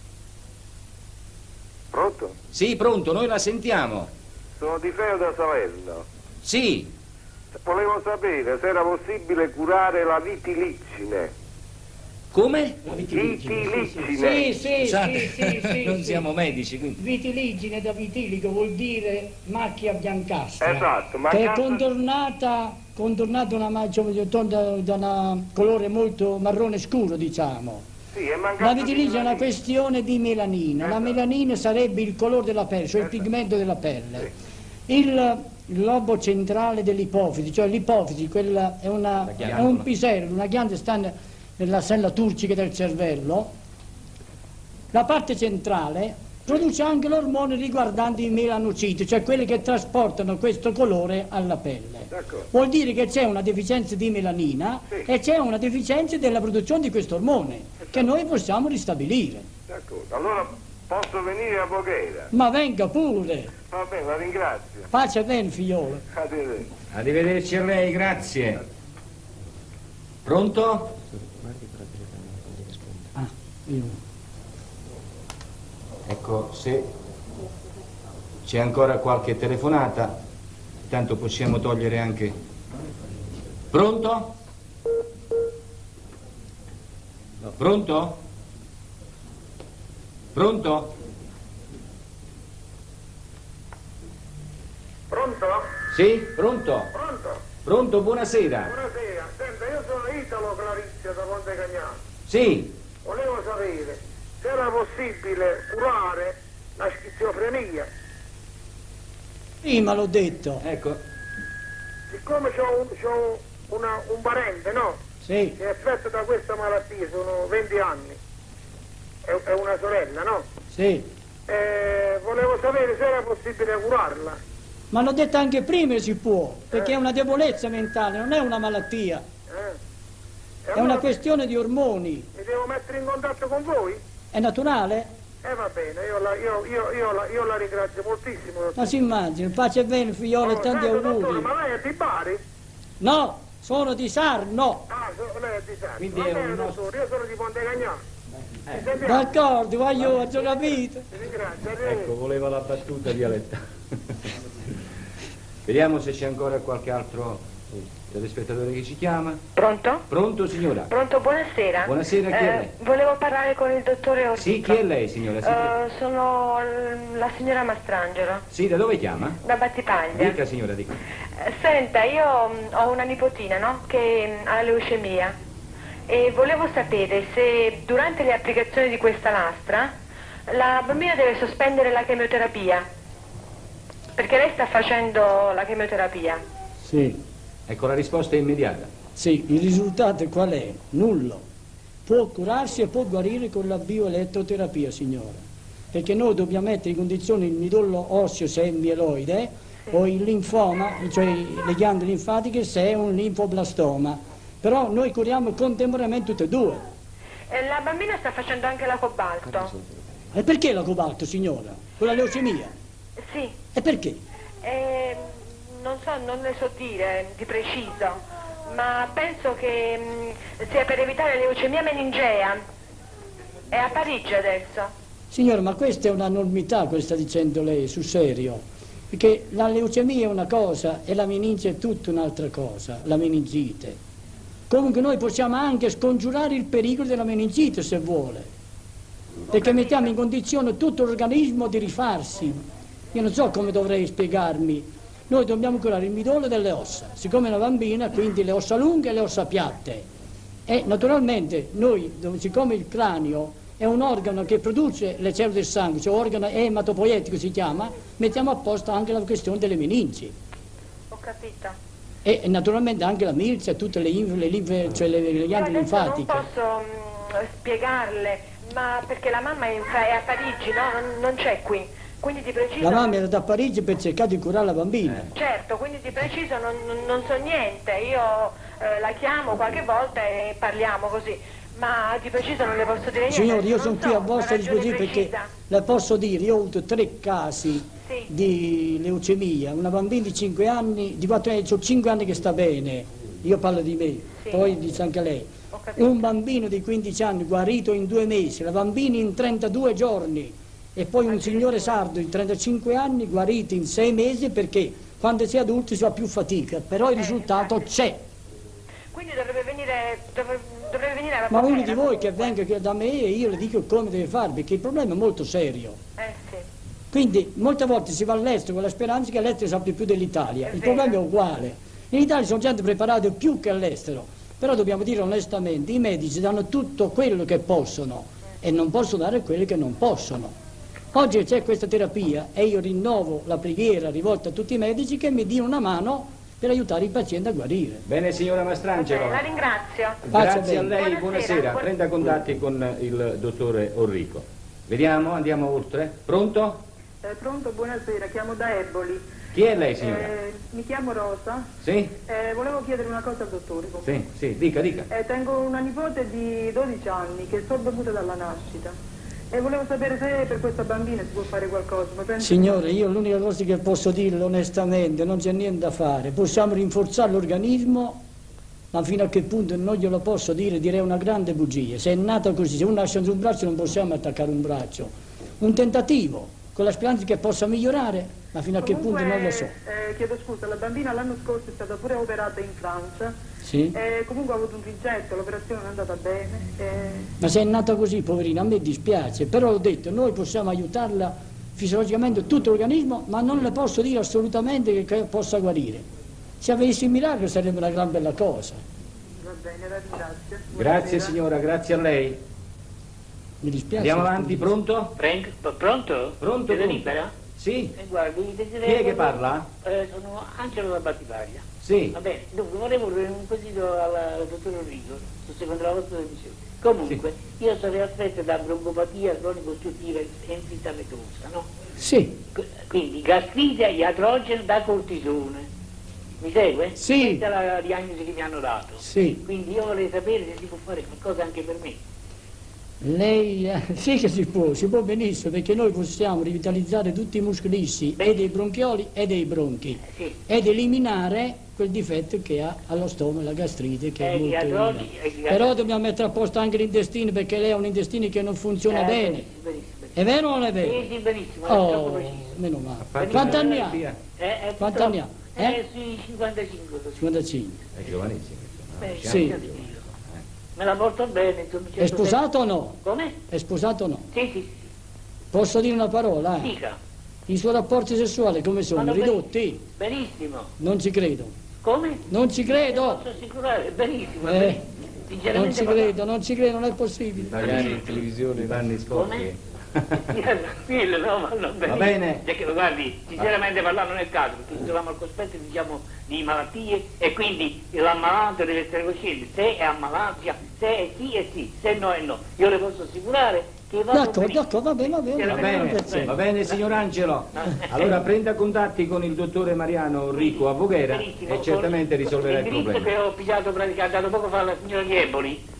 Pronto? Sì, pronto, noi la sentiamo. Sono Di Feo da Salerno. Sì, Volevo sapere se era possibile curare la vitilicine. come? Vitilicine. Sì, sì, Scusate, sì, sì, sì, non sì. siamo medici, quindi. Vitiligine da vitiligo vuol dire macchia biancastra. Esatto, ma che è cazzo- contornata, contornata una, ma- diciamo, da, da un colore molto marrone scuro, diciamo. Sì, è mancato La di vitiligine è una melanina. questione di melanina. La melanina sarebbe il colore della pelle, cioè il pigmento della pelle. Il, il lobo centrale dell'ipofisi, cioè l'ipofisi, quella è, una, è un pisello, una ghiandola sta ne- nella sella turcica del cervello. La parte centrale produce anche l'ormone riguardante i melanociti, cioè quelli che trasportano questo colore alla pelle. D'accordo. Vuol dire che c'è una deficienza di melanina Sì. e c'è una deficienza della produzione di questo ormone che noi possiamo ristabilire. D'accordo, allora posso venire a Voghera. Ma venga pure, Va bene, la ringrazio. faccia bene figliolo. Arrivederci. Arrivederci a lei, grazie. Pronto? Ah, io. Ecco, se c'è ancora qualche telefonata, tanto possiamo togliere anche... Pronto? Pronto? Pronto? Pronto? Sì, pronto? Pronto? Pronto, buonasera. Buonasera, senta, io sono Italo Clarizia da Monte Cagnano. Sì, Volevo sapere se era possibile curare la schizofrenia. Prima l'ho detto, ecco. Siccome c'ho un, c'ho una- un parente, no? sì, Che è affetto da questa malattia, sono venti anni. È, è una sorella, no? sì. Eh, volevo sapere se era possibile curarla. Ma l'ho detto anche prima si può, perché è una debolezza mentale, non è una malattia, Eh? E è una allora questione di ormoni. mi devo mettere in contatto con voi? È naturale? Eh va bene, io la, io, io, io la, io la ringrazio moltissimo. Ma si immagina, pace e bene figliolo e Oh, tanti senta, dottore, auguri. ma lei è di Bari? No, sono di Sarno. Ah, so- lei è di Sarno. Quindi Va è bene, un nostro- dottore, io sono di Ponte Cagnano. Eh. Ci sentiamo. D'accordo, voglio, ho già capito. Ti ringrazio, arrivederci. Ecco, voleva la battuta dialettale. Vediamo se c'è ancora qualche altro telespettatore che ci chiama. Pronto? Pronto, signora? Pronto, buonasera. Buonasera, chi è lei? Eh, volevo parlare con il dottore Orrico. Sì, chi è lei, signora? Sì, Eh, sono l- la signora Mastrangelo, sì, da dove chiama? da Battipaglia. Dica, signora, dica. Eh, Senta, io mh, ho una nipotina, no? Che mh, ha leucemia e volevo sapere se durante le applicazioni di questa lastra la bambina deve sospendere la chemioterapia, perché lei sta facendo la chemioterapia. Sì, Ecco, la risposta è immediata. sì, il risultato qual è? Nullo. Può curarsi e può guarire con la bioelettroterapia, signora. Perché noi dobbiamo mettere in condizione il midollo osseo se è mieloide o il linfoma, cioè le ghiandole linfatiche se è un linfoblastoma. Però noi curiamo contemporaneamente tutte e due. Eh, la bambina sta facendo anche la cobalto. E perché la cobalto, signora? Con la leucemia? Sì. E perché? Eh, non so, non le so dire di preciso, ma penso che mh, sia per evitare leucemia meningea. È a Parigi adesso. Signora, ma questa è una enormità, quello che sta dicendo lei, sul serio. Perché la leucemia è una cosa e la meninge è tutta un'altra cosa, la meningite. Comunque noi possiamo anche scongiurare il pericolo della meningite se vuole, perché mettiamo in condizione tutto l'organismo di rifarsi. Io non so come dovrei spiegarmi. Noi dobbiamo curare il midollo delle ossa, siccome è una bambina, quindi le ossa lunghe e le ossa piatte. E naturalmente noi, siccome il cranio è un organo che produce le cellule del sangue, cioè organo ematopoietico si chiama, mettiamo a posto anche la questione delle meningi. Ho capito. E, e naturalmente anche la milza e tutte le linfe, le linfe, cioè le, le ghiandole linfatiche. Non posso mh, spiegarle, ma perché la mamma è, in, è a Parigi, no? Non, non c'è qui. Quindi di preciso... La mamma era da Parigi per cercare di curare la bambina. Certo, quindi di preciso non, non, non so niente. Io eh, la chiamo qualche volta e parliamo così. Ma di preciso non le posso dire niente. Signore, io sono so, qui a vostra disposizione perché le posso dire, io ho avuto tre casi sì. di leucemia, una bambina di cinque anni, di quattro anni, ho cinque anni che sta bene, io parlo di me, sì. Poi dice anche lei. Un bambino di quindici anni guarito in due mesi, la bambina in trentadue giorni e poi un signore sardo di trentacinque anni guarito in sei mesi perché quando si è adulti si fa più fatica, però il risultato c'è. Quindi dovrebbe venire, dovrebbe, dovrebbe venire alla Ma uno di voi che venga da me e io le dico come deve fare, perché il problema è molto serio. Eh sì. Quindi molte volte si va all'estero con la speranza che all'estero sappia più dell'Italia. Il vero. problema è uguale. In Italia sono gente preparata più che all'estero, però dobbiamo dire onestamente, i medici danno tutto quello che possono e non possono dare quello che non possono. Oggi c'è questa terapia e io rinnovo la preghiera rivolta a tutti i medici che mi diano una mano per aiutare i pazienti a guarire. Bene signora Mastrangelo. La ringrazio. Grazie a lei, buonasera. buonasera. Prenda contatti con il dottore Orrico. Vediamo, andiamo oltre. Pronto? Eh, pronto, buonasera, chiamo da Eboli. Chi è lei signora? Eh, mi chiamo Rosa. Sì? Eh, volevo chiedere una cosa al dottore. Sì, sì, dica, dica. Eh, tengo una nipote di dodici anni che è sordomuta dalla nascita. E volevo sapere se per questa bambina si può fare qualcosa. Ma penso Signore, io l'unica cosa che posso dirle onestamente, non c'è niente da fare. Possiamo rinforzare l'organismo, ma fino a che punto non glielo posso dire, direi una grande bugia. Se è nata così, se uno nasce su un braccio non possiamo attaccare un braccio. Un tentativo, con la speranza che possa migliorare, ma fino a che Comunque, punto non lo so. Eh, chiedo scusa, la bambina l'anno scorso è stata pure operata in Francia. Sì? Eh, comunque ha avuto un rigetto, l'operazione non è andata bene. Eh... Ma se è nata così, poverina, a me dispiace, però ho detto, noi possiamo aiutarla fisiologicamente tutto l'organismo, ma non le posso dire assolutamente che, che possa guarire. Se avessi il miracolo sarebbe una gran bella cosa. Va bene, la ringrazio. Grazie signora, grazie a lei. Mi dispiace. Andiamo avanti, pronto? Pronto? Pronto? Pronto? Siete libera? Sì. Eh, guardi, Chi è che parla? Eh, sono Angelo da Battipaglia. Sì. Va bene, dunque vorrei porre un quesito al, al dottor Orrico, secondo la vostra decisione. Comunque, sì. Io sarei affetto da broncopatia cronico-ostruttiva enfisamatosa, no? Sì. Quindi gastrite iatrogena da cortisone. Mi segue? Sì. Questa è la diagnosi che mi hanno dato. Sì. Quindi io vorrei sapere se si può fare qualcosa anche per me. Lei, eh, sì che si può, si può benissimo, perché noi possiamo rivitalizzare tutti i muscoli lissi, e dei bronchioli e dei bronchi, sì. Ed eliminare quel difetto che ha allo stomaco, la gastrite, che eh, è molto iatrogeni, eh, Però dobbiamo mettere a posto anche l'intestino, perché lei ha un intestino che non funziona eh, bene. Benissimo, benissimo. È vero o non è vero? Sì, sì, benissimo, Oh, meno male. Quanti anni ha? Eh, eh, Quanti anni ha? Eh, Eh? sui cinquantacinque. cinquantacinque. È giovanissimo. Eh, Sì. Me la porto bene, insomma. È sposato o no? Come? È sposato o no? Sì, sì. Posso dire una parola? Eh? Dica. I suoi rapporti sessuali come sono? Vanno Ridotti? Benissimo. Non ci credo. Come? Non ci credo. Posso assicurare? Benissimo. Eh, benissimo. non Sinceramente ci parlando. credo, non ci credo, non è possibile. Magari in televisione Vanni sporchi. Come? Tranquillo, no, ma non Va bene. Perché, guardi, sinceramente parlando non è il caso, perché ci troviamo al cospetto diciamo, di malattie e quindi l'ammalato deve essere cosciente, se è ammalato, se è sì è sì, se no è no. Io le posso assicurare che va D'accordo, bene. d'accordo, va bene, va bene. Va bene, va bene signor Angelo. Allora prenda contatti con il dottore Mariano Orrico a Voghera Benissimo. e certamente risolverà il L'indirizzo problema. che ho pigliato praticamente, ha dato poco fa la signora di Eboli,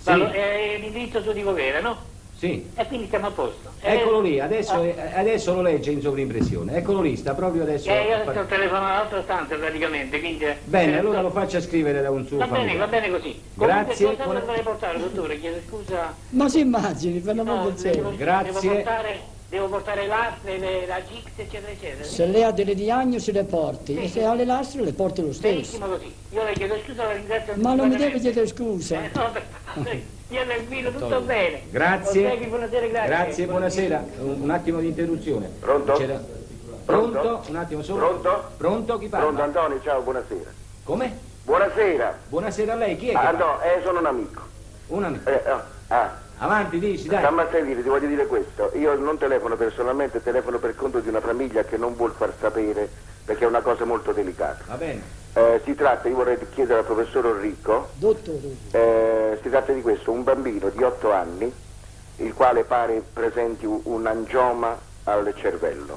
Sì. Ma è l'indirizzo suo di Voghera, no? Sì. E quindi siamo a posto. Eccolo eh, lì, adesso, ah. eh, adesso lo legge in sovrimpressione. Eccolo lì, sta proprio adesso. Eh, io adesso telefono all'altra stanza praticamente, quindi... Bene, allora lo faccia scrivere da un suo Va familiare. bene, va bene così. Grazie. Comunque, cosa dovrei portare, dottore? Chiedo scusa. Ma si immagini, per l'amor No, del cielo. devo, Grazie. Devo portare, devo portare l'astre, le- la G X, eccetera, eccetera. Se lei ha delle diagnosi le porti, e se ha le lastre le porti lo stesso. Benissimo così. Io le chiedo scusa, la ringrazio. Ma non mi deve sinceramente. chiedere scusa. Eh, no, beh, stia tranquillo, tutto bene. Grazie. Colleghi, buonasera, grazie. Grazie, buonasera. Un, un attimo di interruzione. Pronto? C'era- Pronto? Pronto? Un attimo solo. Pronto? Pronto? Chi parla? Pronto Antonio, ciao, buonasera. Come? Buonasera. Buonasera a lei, chi è? Che Ah, parla? no, eh, sono un amico. Un amico. Eh, ah, ah. Avanti, dici, dai. Stamma a sentire, ti voglio dire questo. Io non telefono personalmente, telefono per conto di una famiglia che non vuol far sapere perché è una cosa molto delicata. Va bene. Eh, si tratta, io vorrei chiedere al professor Orrico, Dottore. eh, si tratta di questo, un bambino di otto anni, il quale pare presenti un, un angioma al cervello.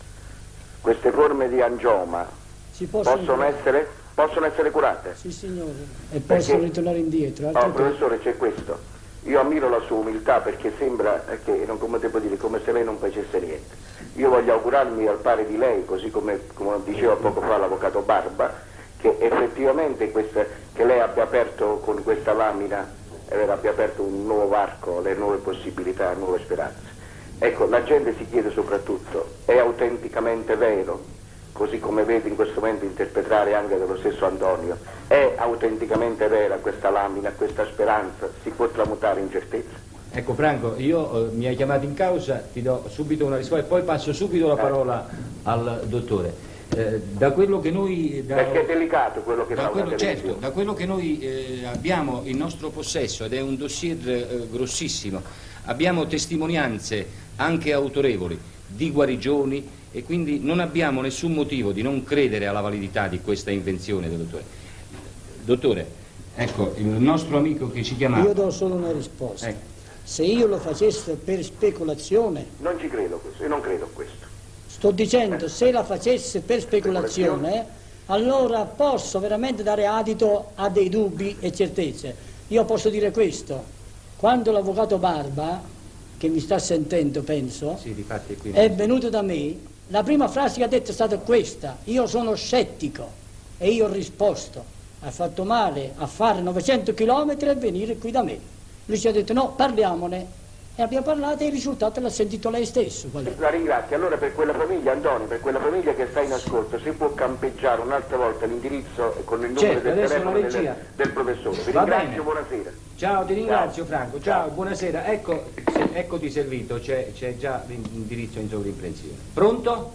Queste forme di angioma Si possono, possono essere, possono essere curate? Sì, signore. E possono Perché- ritornare indietro. Oh, altro che- professore, c'è questo. Io ammiro la sua umiltà perché sembra che, non come devo dire, come se lei non facesse niente. Io voglio augurarmi al pari di lei, così come, come diceva poco fa l'avvocato Barba, che effettivamente questa, che lei abbia aperto con questa lamina, eh, abbia aperto un nuovo varco, le nuove possibilità, nuove speranze. Ecco, la gente si chiede soprattutto, è autenticamente vero? Così come vede in questo momento interpretare anche dello stesso Antonio, è autenticamente vera questa lamina, questa speranza, si può tramutare in certezza? Ecco Franco, io eh, mi hai chiamato in causa, ti do subito una risposta e poi passo subito la parola al dottore. Eh, da quello che noi... Da, Perché è delicato quello che da fa quello, una certo, televisione. da quello che noi eh, abbiamo in nostro possesso, ed è un dossier eh, grossissimo, abbiamo testimonianze anche autorevoli di guarigioni e quindi non abbiamo nessun motivo di non credere alla validità di questa invenzione del dottore. Dottore, ecco, il nostro amico che ci chiamava... Io do solo una risposta. Ecco. Se io lo facessi per speculazione, Non ci credo a questo, io non credo a questo. sto dicendo, se la facessi per speculazione, allora posso veramente dare adito a dei dubbi e certezze. Io posso dire questo, quando l'avvocato Barba, che mi sta sentendo penso, Sì, difatti qui... è venuto da me, la prima frase che ha detto è stata questa: io sono scettico. E io ho risposto: ha fatto male a fare novecento chilometri e venire qui da me. Lui ci ha detto no, parliamone, e abbiamo parlato e il risultato l'ha sentito lei stesso. Qual è? La ringrazio. Allora per quella famiglia, Antonio, per quella famiglia che sta in ascolto, si può campeggiare un'altra volta l'indirizzo con il numero Certo, del adesso telefono la regia. del, del professore. Vi Va ringrazio, bene. buonasera. Ciao, ti ringrazio Franco, ciao, buonasera. Ecco, se, eccoti servito, c'è, c'è già l'indirizzo in sovrimprensione. Pronto?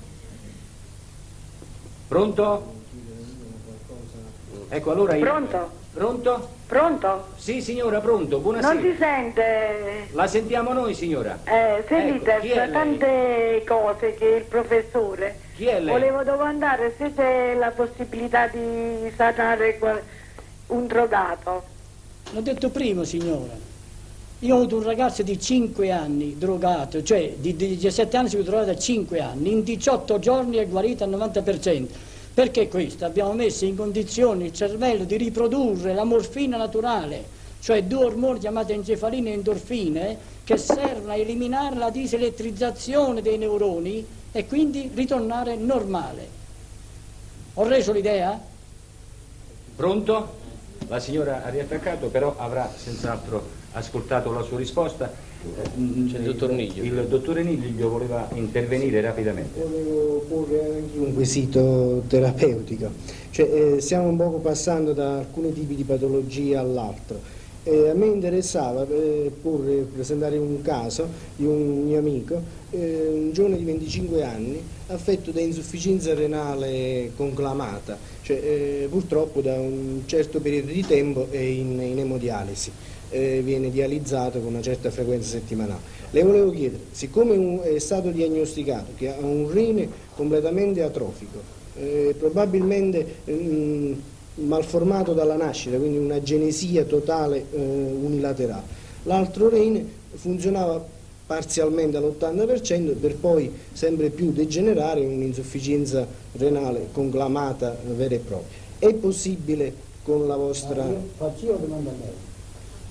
Pronto? Ecco, allora io... Pronto? Pronto? Pronto? Sì, signora, pronto, buonasera. Non si sente? La sentiamo noi, signora. Eh, sentite, Ecco, chi è tra lei? tante cose che il professore... Chi è lei? Volevo domandare se c'è la possibilità di sanare qual- un drogato. L'ho detto prima, signora. Io ho avuto un ragazzo di cinque anni drogato, cioè di diciassette anni si è drogato da cinque anni, in diciotto giorni è guarito al novanta per cento. Perché questo? Abbiamo messo in condizione il cervello di riprodurre la morfina naturale, cioè due ormoni chiamati encefalina e endorfine, che servono a eliminare la diselettrizzazione dei neuroni e quindi ritornare normale. Ho reso l'idea? Pronto? La signora ha riattaccato, però avrà senz'altro ascoltato la sua risposta. C'è il dottor Niglio. Il dottore Niglio voleva intervenire rapidamente. Volevo porre anche un quesito terapeutico, cioè eh, stiamo un poco passando da alcuni tipi di patologie all'altro. Eh, a me interessava eh, porre, presentare un caso di un mio amico, eh, un giovane di venticinque anni, affetto da insufficienza renale conclamata, cioè eh, purtroppo da un certo periodo di tempo è in, in emodialisi. Eh, viene dializzato con una certa frequenza settimanale. Le volevo chiedere, siccome un, è stato diagnosticato che ha un rene completamente atrofico, eh, probabilmente mh, malformato dalla nascita, quindi una genesia totale eh, unilaterale, l'altro rene funzionava parzialmente all'ottanta per cento per poi sempre più degenerare in un'insufficienza renale conclamata vera e propria. È possibile con la vostra... Faccio io domanda a lei.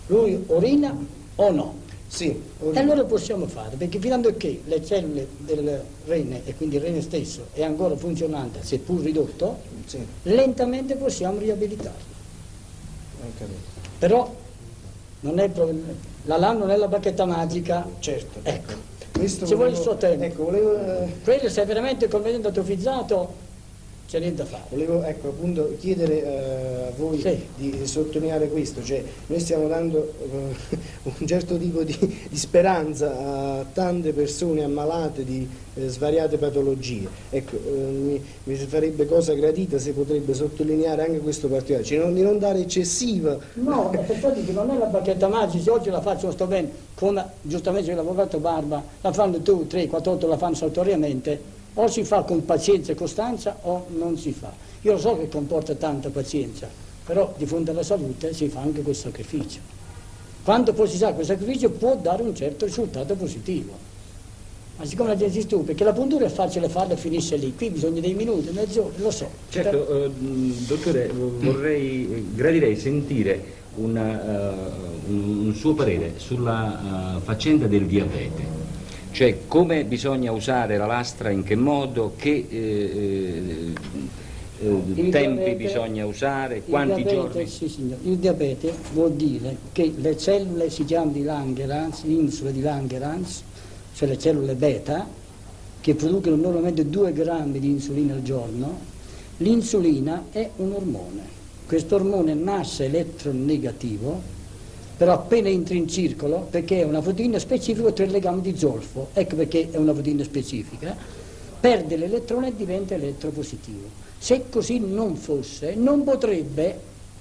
lui orina o no? Sì, e allora possiamo fare, perché fino a che le cellule del rene, e quindi il rene stesso, è ancora funzionante, seppur ridotto, sì, lentamente possiamo riabilitarlo. Okay. Però non è, la LAM non è la bacchetta magica. Certo. Ecco. Questo ci volevo, vuole il suo tempo. Ecco, volevo, eh... quello se è veramente conveniente atrofizzato c'è niente da fare. Volevo ecco, appunto chiedere eh, a voi sì. di sottolineare questo, cioè noi stiamo dando eh, un certo tipo di, di speranza a tante persone ammalate di eh, svariate patologie. Ecco, eh, mi, mi farebbe cosa gradita se potrebbe sottolineare anche questo particolare, cioè non, di non dare eccessiva. No, perché dico, non è la bacchetta magica, se oggi la faccio sto bene, come giustamente l'avvocato Barba, la fanno due, tre, quattro, otto, la fanno saltuariamente. O si fa con pazienza e costanza o non si fa. Io lo so che comporta tanta pazienza, però di fronte alla salute si fa anche quel sacrificio. Quando poi si sa che quel sacrificio può dare un certo risultato positivo. Ma siccome la gente si stufa, perché la puntura è facile farla e finisce lì, qui bisogna dei minuti, mezz'ora, lo so. Certo, per... eh, dottore, vorrei, gradirei sentire una, uh, un, un suo parere sulla uh, faccenda del diabete. Cioè come bisogna usare la lastra, in che modo, che eh, eh, tempi diabete, bisogna usare, quanti diabete, giorni? Sì, signor. Il diabete vuol dire che le cellule si chiamano di Langerhans, insule di Langerhans, cioè le cellule beta, che producono normalmente due grammi di insulina al giorno. L'insulina è un ormone. Questo ormone nasce elettronegativo, però appena entra in circolo, perché è una proteina specifica, tre legami di zolfo, ecco perché è una proteina specifica, perde l'elettrone e diventa elettropositivo. Se così non fosse, non potrebbe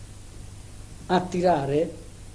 attirare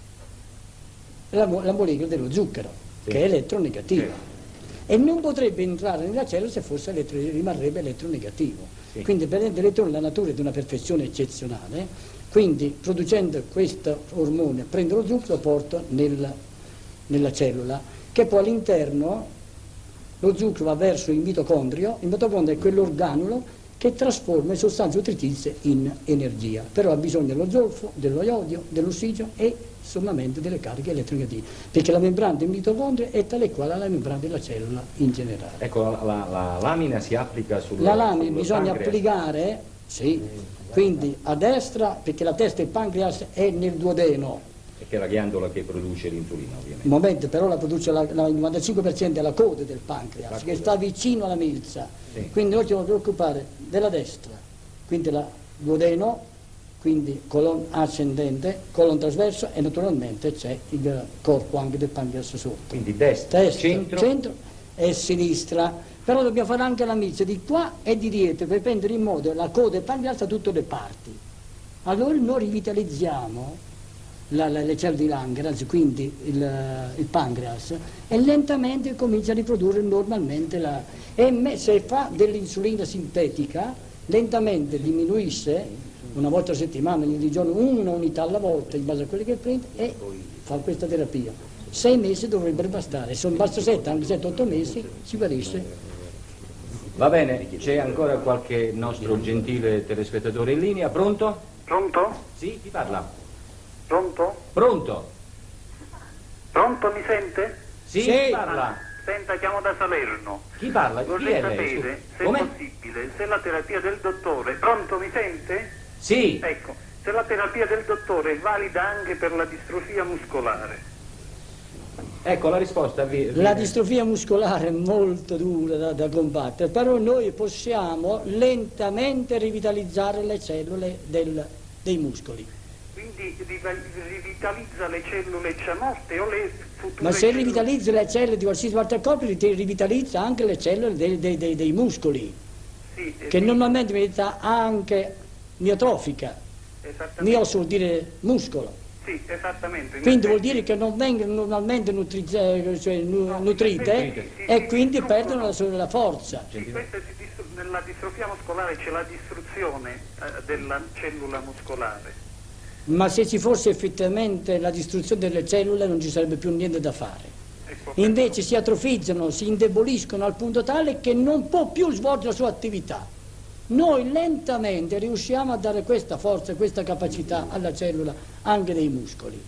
la, la molecola dello zucchero, sì, che è elettronegativa, sì, e non potrebbe entrare nella cellula se fosse elettro, rimarrebbe eletronegativo. Sì. Quindi prendendo l'elettrone, la natura è di una perfezione eccezionale. Quindi producendo questo ormone prende lo zucchero e lo porta nel, nella cellula, che poi all'interno lo zucchero va verso il mitocondrio. Il mitocondrio è quell'organulo che trasforma le sostanze nutritive in energia, però ha bisogno dello zolfo, dello iodio, dell'ossigeno e sommamente delle cariche elettronegative, perché la membrana del mitocondrio è tale e quale la membrana della cellula in generale. Ecco, la, la, la lamina si applica sul La lamina bisogna pancreas. applicare, sì, quindi a destra, perché la testa del pancreas è nel duodeno. Che è la ghiandola che produce l'insulina, ovviamente. Un momento, però la produce la, la, il novantacinque per cento è la coda del pancreas, la che coda sta vicino alla milza. Sì. Quindi noi ci dobbiamo preoccupare della destra, quindi la duodeno, quindi colon ascendente, colon trasverso, e naturalmente c'è il corpo anche del pancreas sotto. Quindi destra, destra centro. centro e sinistra. Però dobbiamo fare anche la milza di qua e di dietro per prendere in modo la coda del pancreas da tutte le parti. Allora noi rivitalizziamo la, la, le cellule di Langerhans, quindi il, il pancreas, e lentamente comincia a riprodurre normalmente la... E me, se fa dell'insulina sintetica, lentamente diminuisce, una volta a settimana, ogni giorno, una unità alla volta, in base a quello che prende, e fa questa terapia. Sei mesi dovrebbero bastare, se non basta sette, anche sette otto mesi, si guarisce. Va bene, c'è ancora qualche nostro gentile telespettatore in linea, pronto? Pronto? Sì, chi parla? Pronto? Pronto? Pronto, mi sente? Sì, sì, chi parla? Senta, chiamo da Salerno. Chi parla? Chi Vorrei è sapere, lei? se Come? è possibile, se la terapia del dottore... Pronto, mi sente? Sì. Ecco, se la terapia del dottore è valida anche per la distrofia muscolare. Ecco la risposta. Vi, vi... La distrofia muscolare è molto dura da, da combattere, però noi possiamo lentamente rivitalizzare le cellule del, dei muscoli. Quindi rivitalizza le cellule già morte o le future? Ma se cellule... rivitalizza le cellule di qualsiasi parte del corpo, rivitalizza anche le cellule dei, dei, dei, dei muscoli, sì, che sì, normalmente diventa anche miotrofica. Mios vuol dire muscolo. Sì, esattamente. Quindi vuol dire che non vengono normalmente nutri, cioè, nu, nutrite, sì, sì, e quindi perdono la, la forza. Sì, distru- nella distrofia muscolare c'è la distruzione eh, della cellula muscolare. Ma se ci fosse effettivamente la distruzione delle cellule non ci sarebbe più niente da fare. Ecco, invece si atrofizzano, si indeboliscono al punto tale che non può più svolgere la sua attività. Noi lentamente riusciamo a dare questa forza, questa capacità alla cellula anche dei muscoli.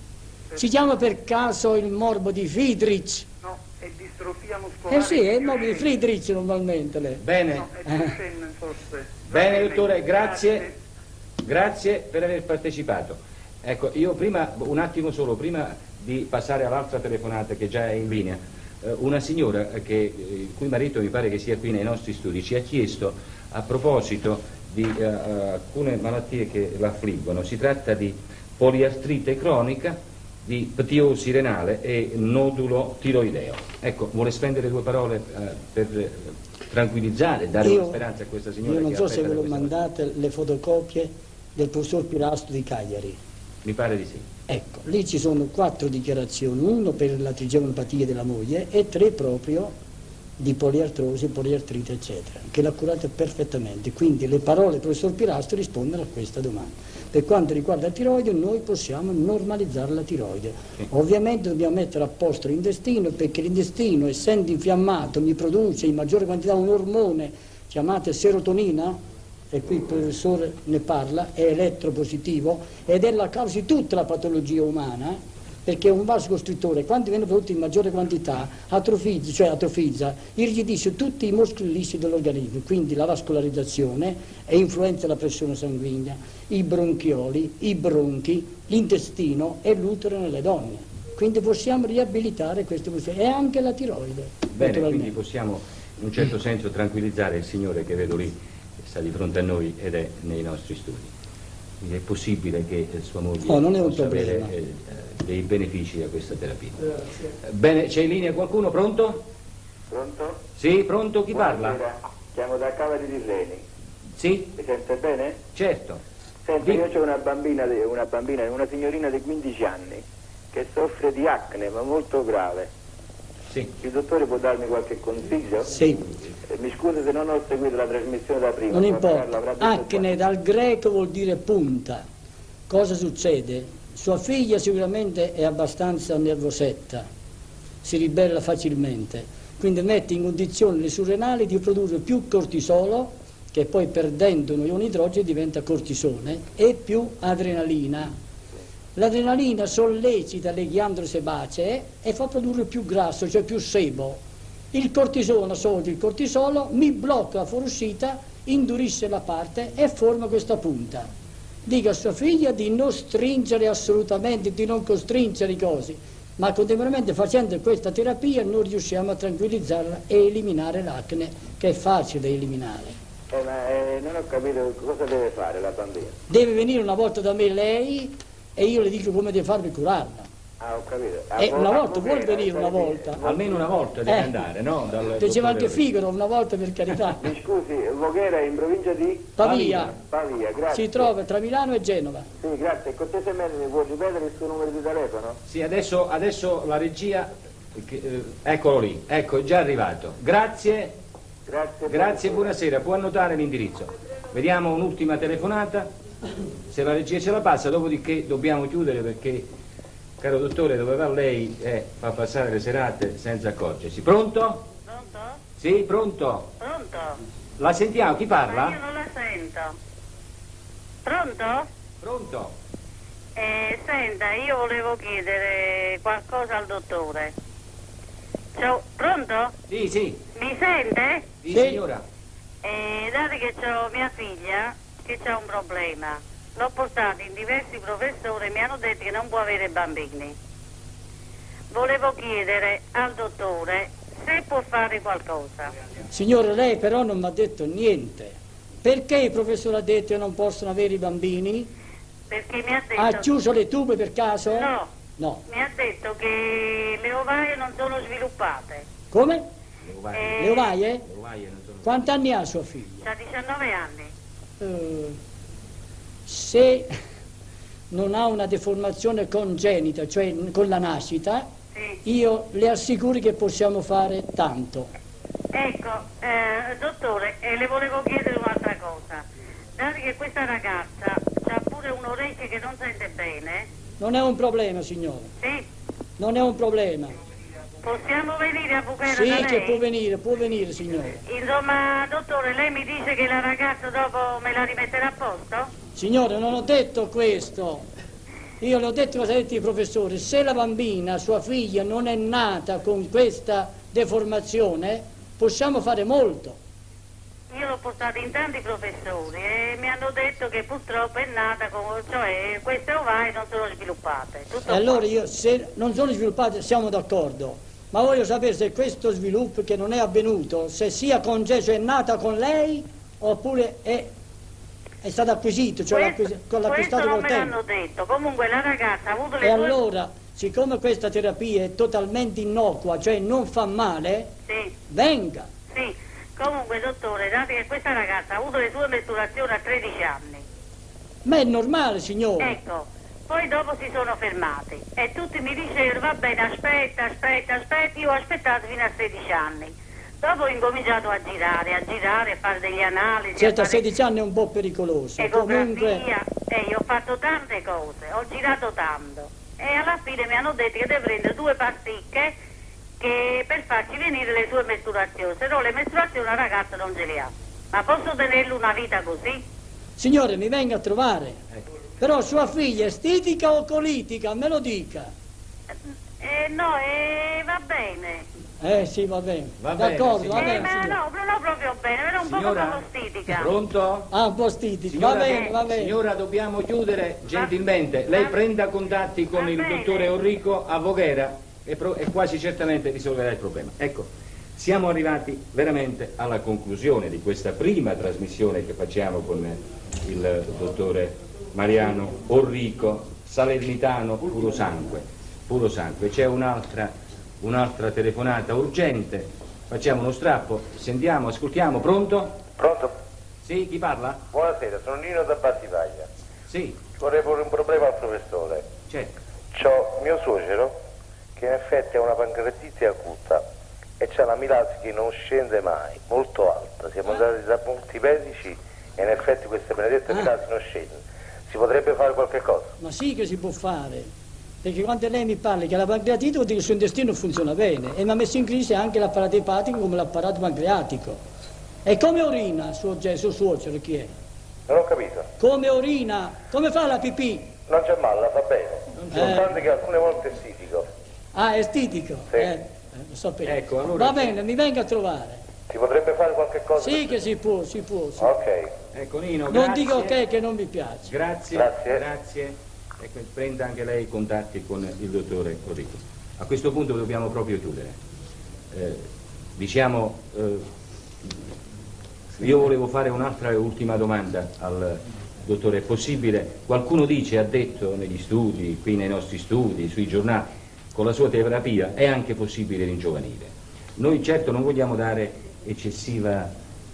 Si chiama per caso il morbo di Friedrich? No, è distrofia muscolare. Eh sì, è il morbo di Friedrich normalmente lei. Bene. No, è Duchenne forse. Bene, dottore, grazie. Grazie per aver partecipato. Ecco, io prima, un attimo solo, prima di passare all'altra telefonata che già è in linea, eh, una signora che, eh, il cui marito mi pare che sia qui nei nostri studi, ci ha chiesto a proposito di eh, alcune malattie che l'affliggono. Si tratta di poliartrite cronica, di ptiosi renale e nodulo tiroideo. Ecco, vuole spendere due parole eh, per eh, tranquillizzare, dare Io- una speranza a questa signora? Io non che so se aspetta ve da lo questa mandate le fotocopie del professor Pirastro di Cagliari. Mi pare di sì. Ecco, lì ci sono quattro dichiarazioni, uno per la trigemopatia della moglie e tre proprio di poliartrosi, poliartrite eccetera, che l'ha curata perfettamente. Quindi le parole del professor Pirastro rispondono a questa domanda. Per quanto riguarda la tiroide, noi possiamo normalizzare la tiroide. Ovviamente dobbiamo mettere a posto l'intestino, perché l'intestino, essendo infiammato, mi produce in maggiore quantità un ormone chiamato serotonina, e qui il professore ne parla, è elettropositivo ed è la causa di tutta la patologia umana, perché un vasocostrittore, quando viene prodotto in maggiore quantità, atrofizza, cioè atrofizza, irrigidisce tutti i muscoli lisci dell'organismo, quindi la vascolarizzazione e influenza la pressione sanguigna, i bronchioli, i bronchi, l'intestino e l'utero nelle donne. Quindi possiamo riabilitare queste questioni e anche la tiroide. Bene, quindi possiamo in un certo senso tranquillizzare il signore che vedo lì, che sta di fronte a noi ed è nei nostri studi. Quindi è possibile che eh, sua moglie No, non è un possa avere problema. eh, dei benefici da questa terapia. Bene, c'è in linea qualcuno? Pronto? Pronto? Sì, pronto? Chi parla? Buonasera. Chiamo da Cava di Tirreni. Sì? Mi sente bene? Certo. Senta, io ho una bambina, di- una bambina, una signorina di quindici anni che soffre di acne, ma molto grave. Sì. Il dottore può darmi qualche consiglio? Sì. Eh, mi scusi se non ho seguito la trasmissione da prima. Non ma Carlo importa, avrà detto acne dal greco vuol dire punta. Cosa succede? Sua figlia sicuramente è abbastanza nervosetta, si ribella facilmente, quindi mette in condizione le surrenali di produrre più cortisolo, che poi perdendo un ione idrogeno diventa cortisone, e più adrenalina. L'adrenalina sollecita le ghiandole sebacee e fa produrre più grasso, cioè più sebo. Il cortisone, sotto il cortisolo, mi blocca la fuoriuscita, indurisce la parte e forma questa punta. Dica a sua figlia di non stringere assolutamente, di non costringere i cosi, ma contemporaneamente facendo questa terapia noi riusciamo a tranquillizzarla e eliminare l'acne, che è facile da eliminare. Eh, ma eh, non ho capito cosa deve fare la bambina. Deve venire una volta da me lei e io le dico come deve fare per curarla. Ah, ho capito. E A- una a volta, vuol Voghera, venire una sai che- volta? Almeno una volta deve Eh. andare, no? Dal Diceva anche dottore Figaro, una volta per carità. Mi scusi, Voghera è in provincia di Pavia. Pavia, grazie. Si trova tra Milano e Genova. Sì, grazie. Cortesemente mi può ripetere il suo numero di telefono? Sì, adesso, adesso la regia, che, eh, eccolo lì, ecco, è già arrivato. Grazie, Grazie. grazie e buonasera, può annotare l'indirizzo. Vediamo un'ultima telefonata, se la regia ce la passa, dopodiché dobbiamo chiudere perché, caro dottore, dove va lei eh, fa passare le serate senza accorgersi. Pronto? Pronto? Sì, pronto. Pronto? La sentiamo, chi Ma io parla? non la sento. Pronto? Pronto? Eh, senta, io volevo chiedere qualcosa al dottore. Ciao, pronto? Sì, sì. Mi sente? Sì, signora. Eh, date che ho mia figlia che c'ha un problema. L'ho portata in diversi professori e mi hanno detto che non può avere bambini. Volevo chiedere al dottore se può fare qualcosa. Signore, lei però non mi ha detto niente. Perché il professore ha detto che non possono avere i bambini? Perché mi ha detto... Ha chiuso le tube per caso? No. No. Mi ha detto che le ovaie non sono sviluppate. Come? Eh, Le ovaie? Le ovaie non sono... Quanti anni ha sua figlia? Ha diciannove anni. Eh, se non ha una deformazione congenita, cioè con la nascita, io le assicuro che possiamo fare tanto. Ecco, eh, dottore, eh, le volevo chiedere un'altra cosa. Dato che questa ragazza ha pure un orecchio che non sente bene, Non è un problema, signore. sì, Non è un problema. possiamo venire a Voghera Sì, da che lei? può venire, può venire, signore. Insomma, dottore, lei mi dice che la ragazza dopo me la rimetterà a posto? Signore, non ho detto questo. io le ho detto cosa ha detto il professore, se la bambina, sua figlia, non è nata con questa deformazione, possiamo fare molto. Io l'ho portata in tanti professori e mi hanno detto che purtroppo è nata con, cioè queste ovaie non sono sviluppate. Tutto E allora qua. io, se non sono sviluppate, siamo d'accordo, ma voglio sapere se questo sviluppo che non è avvenuto, se sia concesso, è nata con lei oppure è, è stato acquisito, cioè questo, l'ha acquistato questo non col me tempo. l'hanno detto, comunque la ragazza ha avuto le E due... allora, siccome questa terapia è totalmente innocua, cioè non fa male, Sì, venga. sì, comunque dottore, dato che questa ragazza ha avuto le sue mestruazioni a tredici anni, Ma è normale, signore. ecco, poi dopo si sono fermati e tutti mi dicevano va bene, aspetta, aspetta, aspetta, io ho aspettato fino a sedici anni. Dopo ho incominciato a girare, a girare, a fare delle analisi, Certo, a a fare sedici anni è un po' pericoloso. Comunque, ecografia, e io ho fatto tante cose, ho girato tanto e alla fine mi hanno detto che devo prendere due pasticche che per farci venire le sue mestruazioni, se no le mestruazioni la ragazza non ce le ha. Ma posso tenerle una vita così? signore, mi venga a trovare. Però sua figlia è estetica o colitica? Me lo dica. Eh no, eh, va bene. Eh sì, va bene. Va bene, D'accordo, va Eh, bene. ma signore. no, non proprio bene, però un Signora? po' stitica. Pronto? Ah, un po' stitico. Signora, Va bene, va bene. Signora, dobbiamo chiudere gentilmente. Lei prenda contatti con il dottore Enrico a Voghera e, pro- e quasi certamente risolverà il problema. Ecco, siamo arrivati veramente alla conclusione di questa prima trasmissione che facciamo con il dottore Mariano Enrico, salernitano puro sangue. Puro sangue. C'è un'altra, un'altra telefonata urgente. Facciamo uno strappo, sentiamo, ascoltiamo. Pronto? Pronto? Sì, chi parla? Buonasera, sono Nino da Battipaglia. Sì. Vorrei porre un problema al professore. Certo. C'ho mio suocero che in effetti ha una pancreatite acuta e c'ha la milasi che non scende mai, molto alta. Siamo andati da punti medici e in effetti questa benedetta Ah. milasi non scende. Si potrebbe fare qualche cosa? Ma sì che si può fare, perché quando lei mi parla che la pancreatite vuol dire che il suo intestino funziona bene e mi ha messo in crisi anche l'apparato epatico come l'apparato pancreatico. E come urina il suo, il suo suocero, chi è? Non ho capito. Come urina? Come fa la pipì? Non c'è male, la fa bene. c'è. Soltanto che alcune volte è stitico. Ah, è stitico? Sì. Eh, eh, lo sapevo. Ecco, allora- Va bene, mi venga a trovare. Si potrebbe fare qualche cosa? Sì che si può, si può. Sì. Ok. Ecco Nino, Non grazie. dico che che non mi piace. Grazie, Grazie. grazie. Ecco, prenda anche lei contatti con il dottore Enrico. A questo punto dobbiamo proprio chiudere. Eh, diciamo, eh, io volevo fare un'altra e ultima domanda al dottore. È possibile? Qualcuno dice, ha detto negli studi, qui nei nostri studi, sui giornali, con la sua terapia è anche possibile ringiovanire. Noi certo non vogliamo dare eccessiva eh,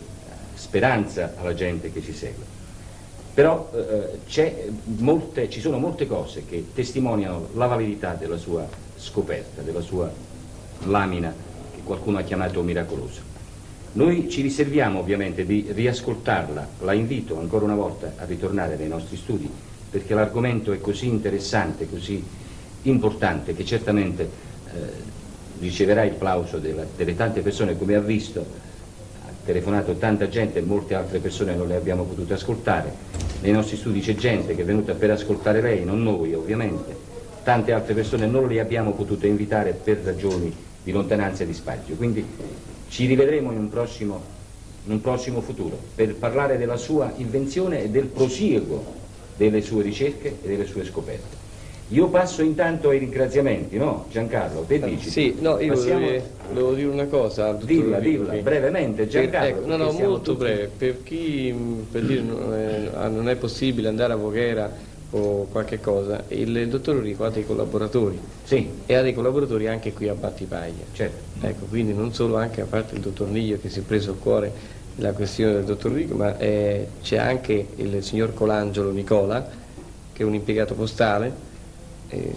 speranza alla gente che ci segue. Però eh, c'è molte, ci sono molte cose che testimoniano la validità della sua scoperta, della sua lamina che qualcuno ha chiamato miracolosa. Noi ci riserviamo ovviamente di riascoltarla, la invito ancora una volta a ritornare nei nostri studi perché l'argomento è così interessante, così importante che certamente eh, riceverà il plauso della, delle tante persone, come ha visto, ha telefonato tanta gente e molte altre persone non le abbiamo potute ascoltare. Nei nostri studi c'è gente che è venuta per ascoltare lei, non noi ovviamente, tante altre persone non le abbiamo potute invitare per ragioni di lontananza e di spazio, quindi ci rivedremo in un prossimo, in un prossimo futuro per parlare della sua invenzione e del prosieguo delle sue ricerche e delle sue scoperte. Io passo intanto ai ringraziamenti, no Giancarlo? Che dici? Sì, no, io Passiamo... volevo, volevo dire una cosa al dottor Dilla, Enrico, dilla, che- brevemente, Giancarlo. Per, ecco, no, no, perché siamo molto tutti- breve. Per chi mh, per dire, non, è, non è possibile andare a Voghera o qualche cosa, il, il dottor Enrico ha dei collaboratori. Sì. E ha dei collaboratori anche qui a Battipaglia. Certo. Ecco, quindi non solo, anche a parte il dottor Niglio che si è preso a cuore la questione del dottor Enrico, ma eh, c'è anche il signor Colangelo Nicola, che è un impiegato postale, eh,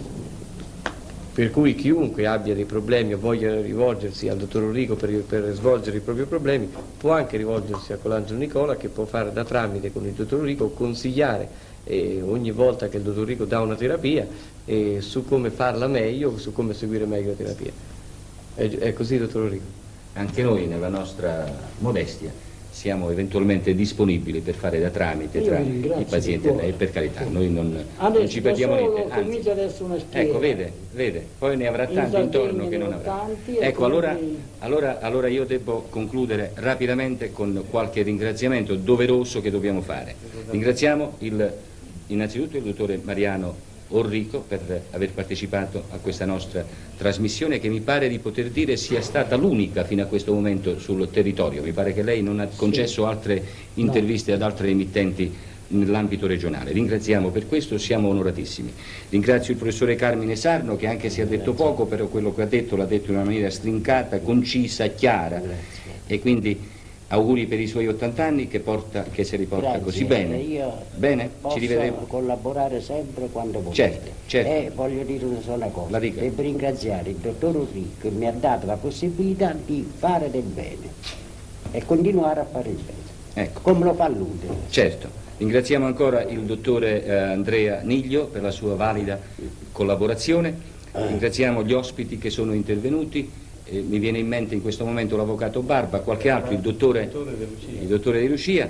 per cui chiunque abbia dei problemi o voglia rivolgersi al dottor Enrico per, per svolgere i propri problemi può anche rivolgersi a Colangelo Nicola, che può fare da tramite con il dottor Enrico, consigliare eh, ogni volta che il dottor Enrico dà una terapia eh, su come farla meglio, su come seguire meglio la terapia. È, è così, dottor Enrico? Anche noi nella nostra modestia siamo eventualmente disponibili per fare da tramite Io tra vi ringrazio il paziente di e lei, per carità, noi non, Adesso, non ci perdiamo da solo niente, anzi, comincia adesso una spiega. ecco, vede, vede, poi ne avrà In tanti Sardegna intorno che ne non ho avrà. tanti, e Ecco, allora, quindi- allora, allora io devo concludere rapidamente con qualche ringraziamento doveroso che dobbiamo fare. Ringraziamo il, innanzitutto il dottore Mariano Orrico per aver partecipato a questa nostra trasmissione, che mi pare di poter dire sia stata l'unica fino a questo momento sul territorio. Mi pare che lei non ha concesso altre interviste ad altre emittenti nell'ambito regionale. Ringraziamo per questo, siamo onoratissimi. Ringrazio il professore Carmine Sarno, che anche se ha detto poco, però quello che ha detto l'ha detto in una maniera strincata, concisa, chiara, e quindi auguri per i suoi ottanta anni, che, porta, che se li porta Grazie, così bene. Io Bene? posso Ci rivedremo. collaborare sempre quando volete. Certo, certo. E voglio dire una sola cosa, La dica. e per ringraziare il dottor Orrico, che mi ha dato la possibilità di fare del bene e continuare a fare il bene, Ecco. come lo fa lui. Certo. Ringraziamo ancora il dottore eh, Andrea Niglio per la sua valida collaborazione. Ringraziamo gli ospiti che sono intervenuti. Eh, mi viene in mente in questo momento l'avvocato Barba, qualche altro, il dottore, il dottore De Lucia.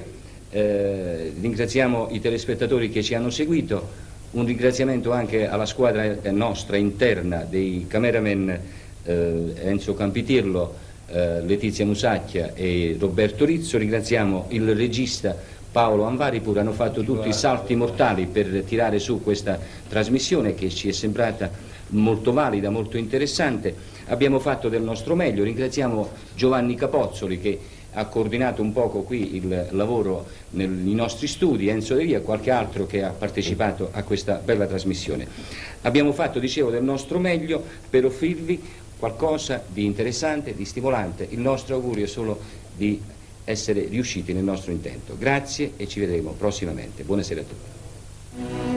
Eh, ringraziamo i telespettatori che ci hanno seguito. Un ringraziamento anche alla squadra nostra interna dei cameraman eh, Enzo Campitirlo, eh, Letizia Musacchia e Roberto Rizzo. Ringraziamo il regista Paolo Anvari, pure hanno fatto tutti i salti mortali per tirare su questa trasmissione che ci è sembrata molto valida, molto interessante. Abbiamo fatto del nostro meglio. Ringraziamo Giovanni Capozzoli, che ha coordinato un poco qui il lavoro nei nostri studi, Enzo De Via e qualche altro che ha partecipato a questa bella trasmissione. Abbiamo fatto, dicevo, del nostro meglio per offrirvi qualcosa di interessante, di stimolante. Il nostro augurio è solo di essere riusciti nel nostro intento. Grazie e ci vedremo prossimamente. Buonasera a tutti.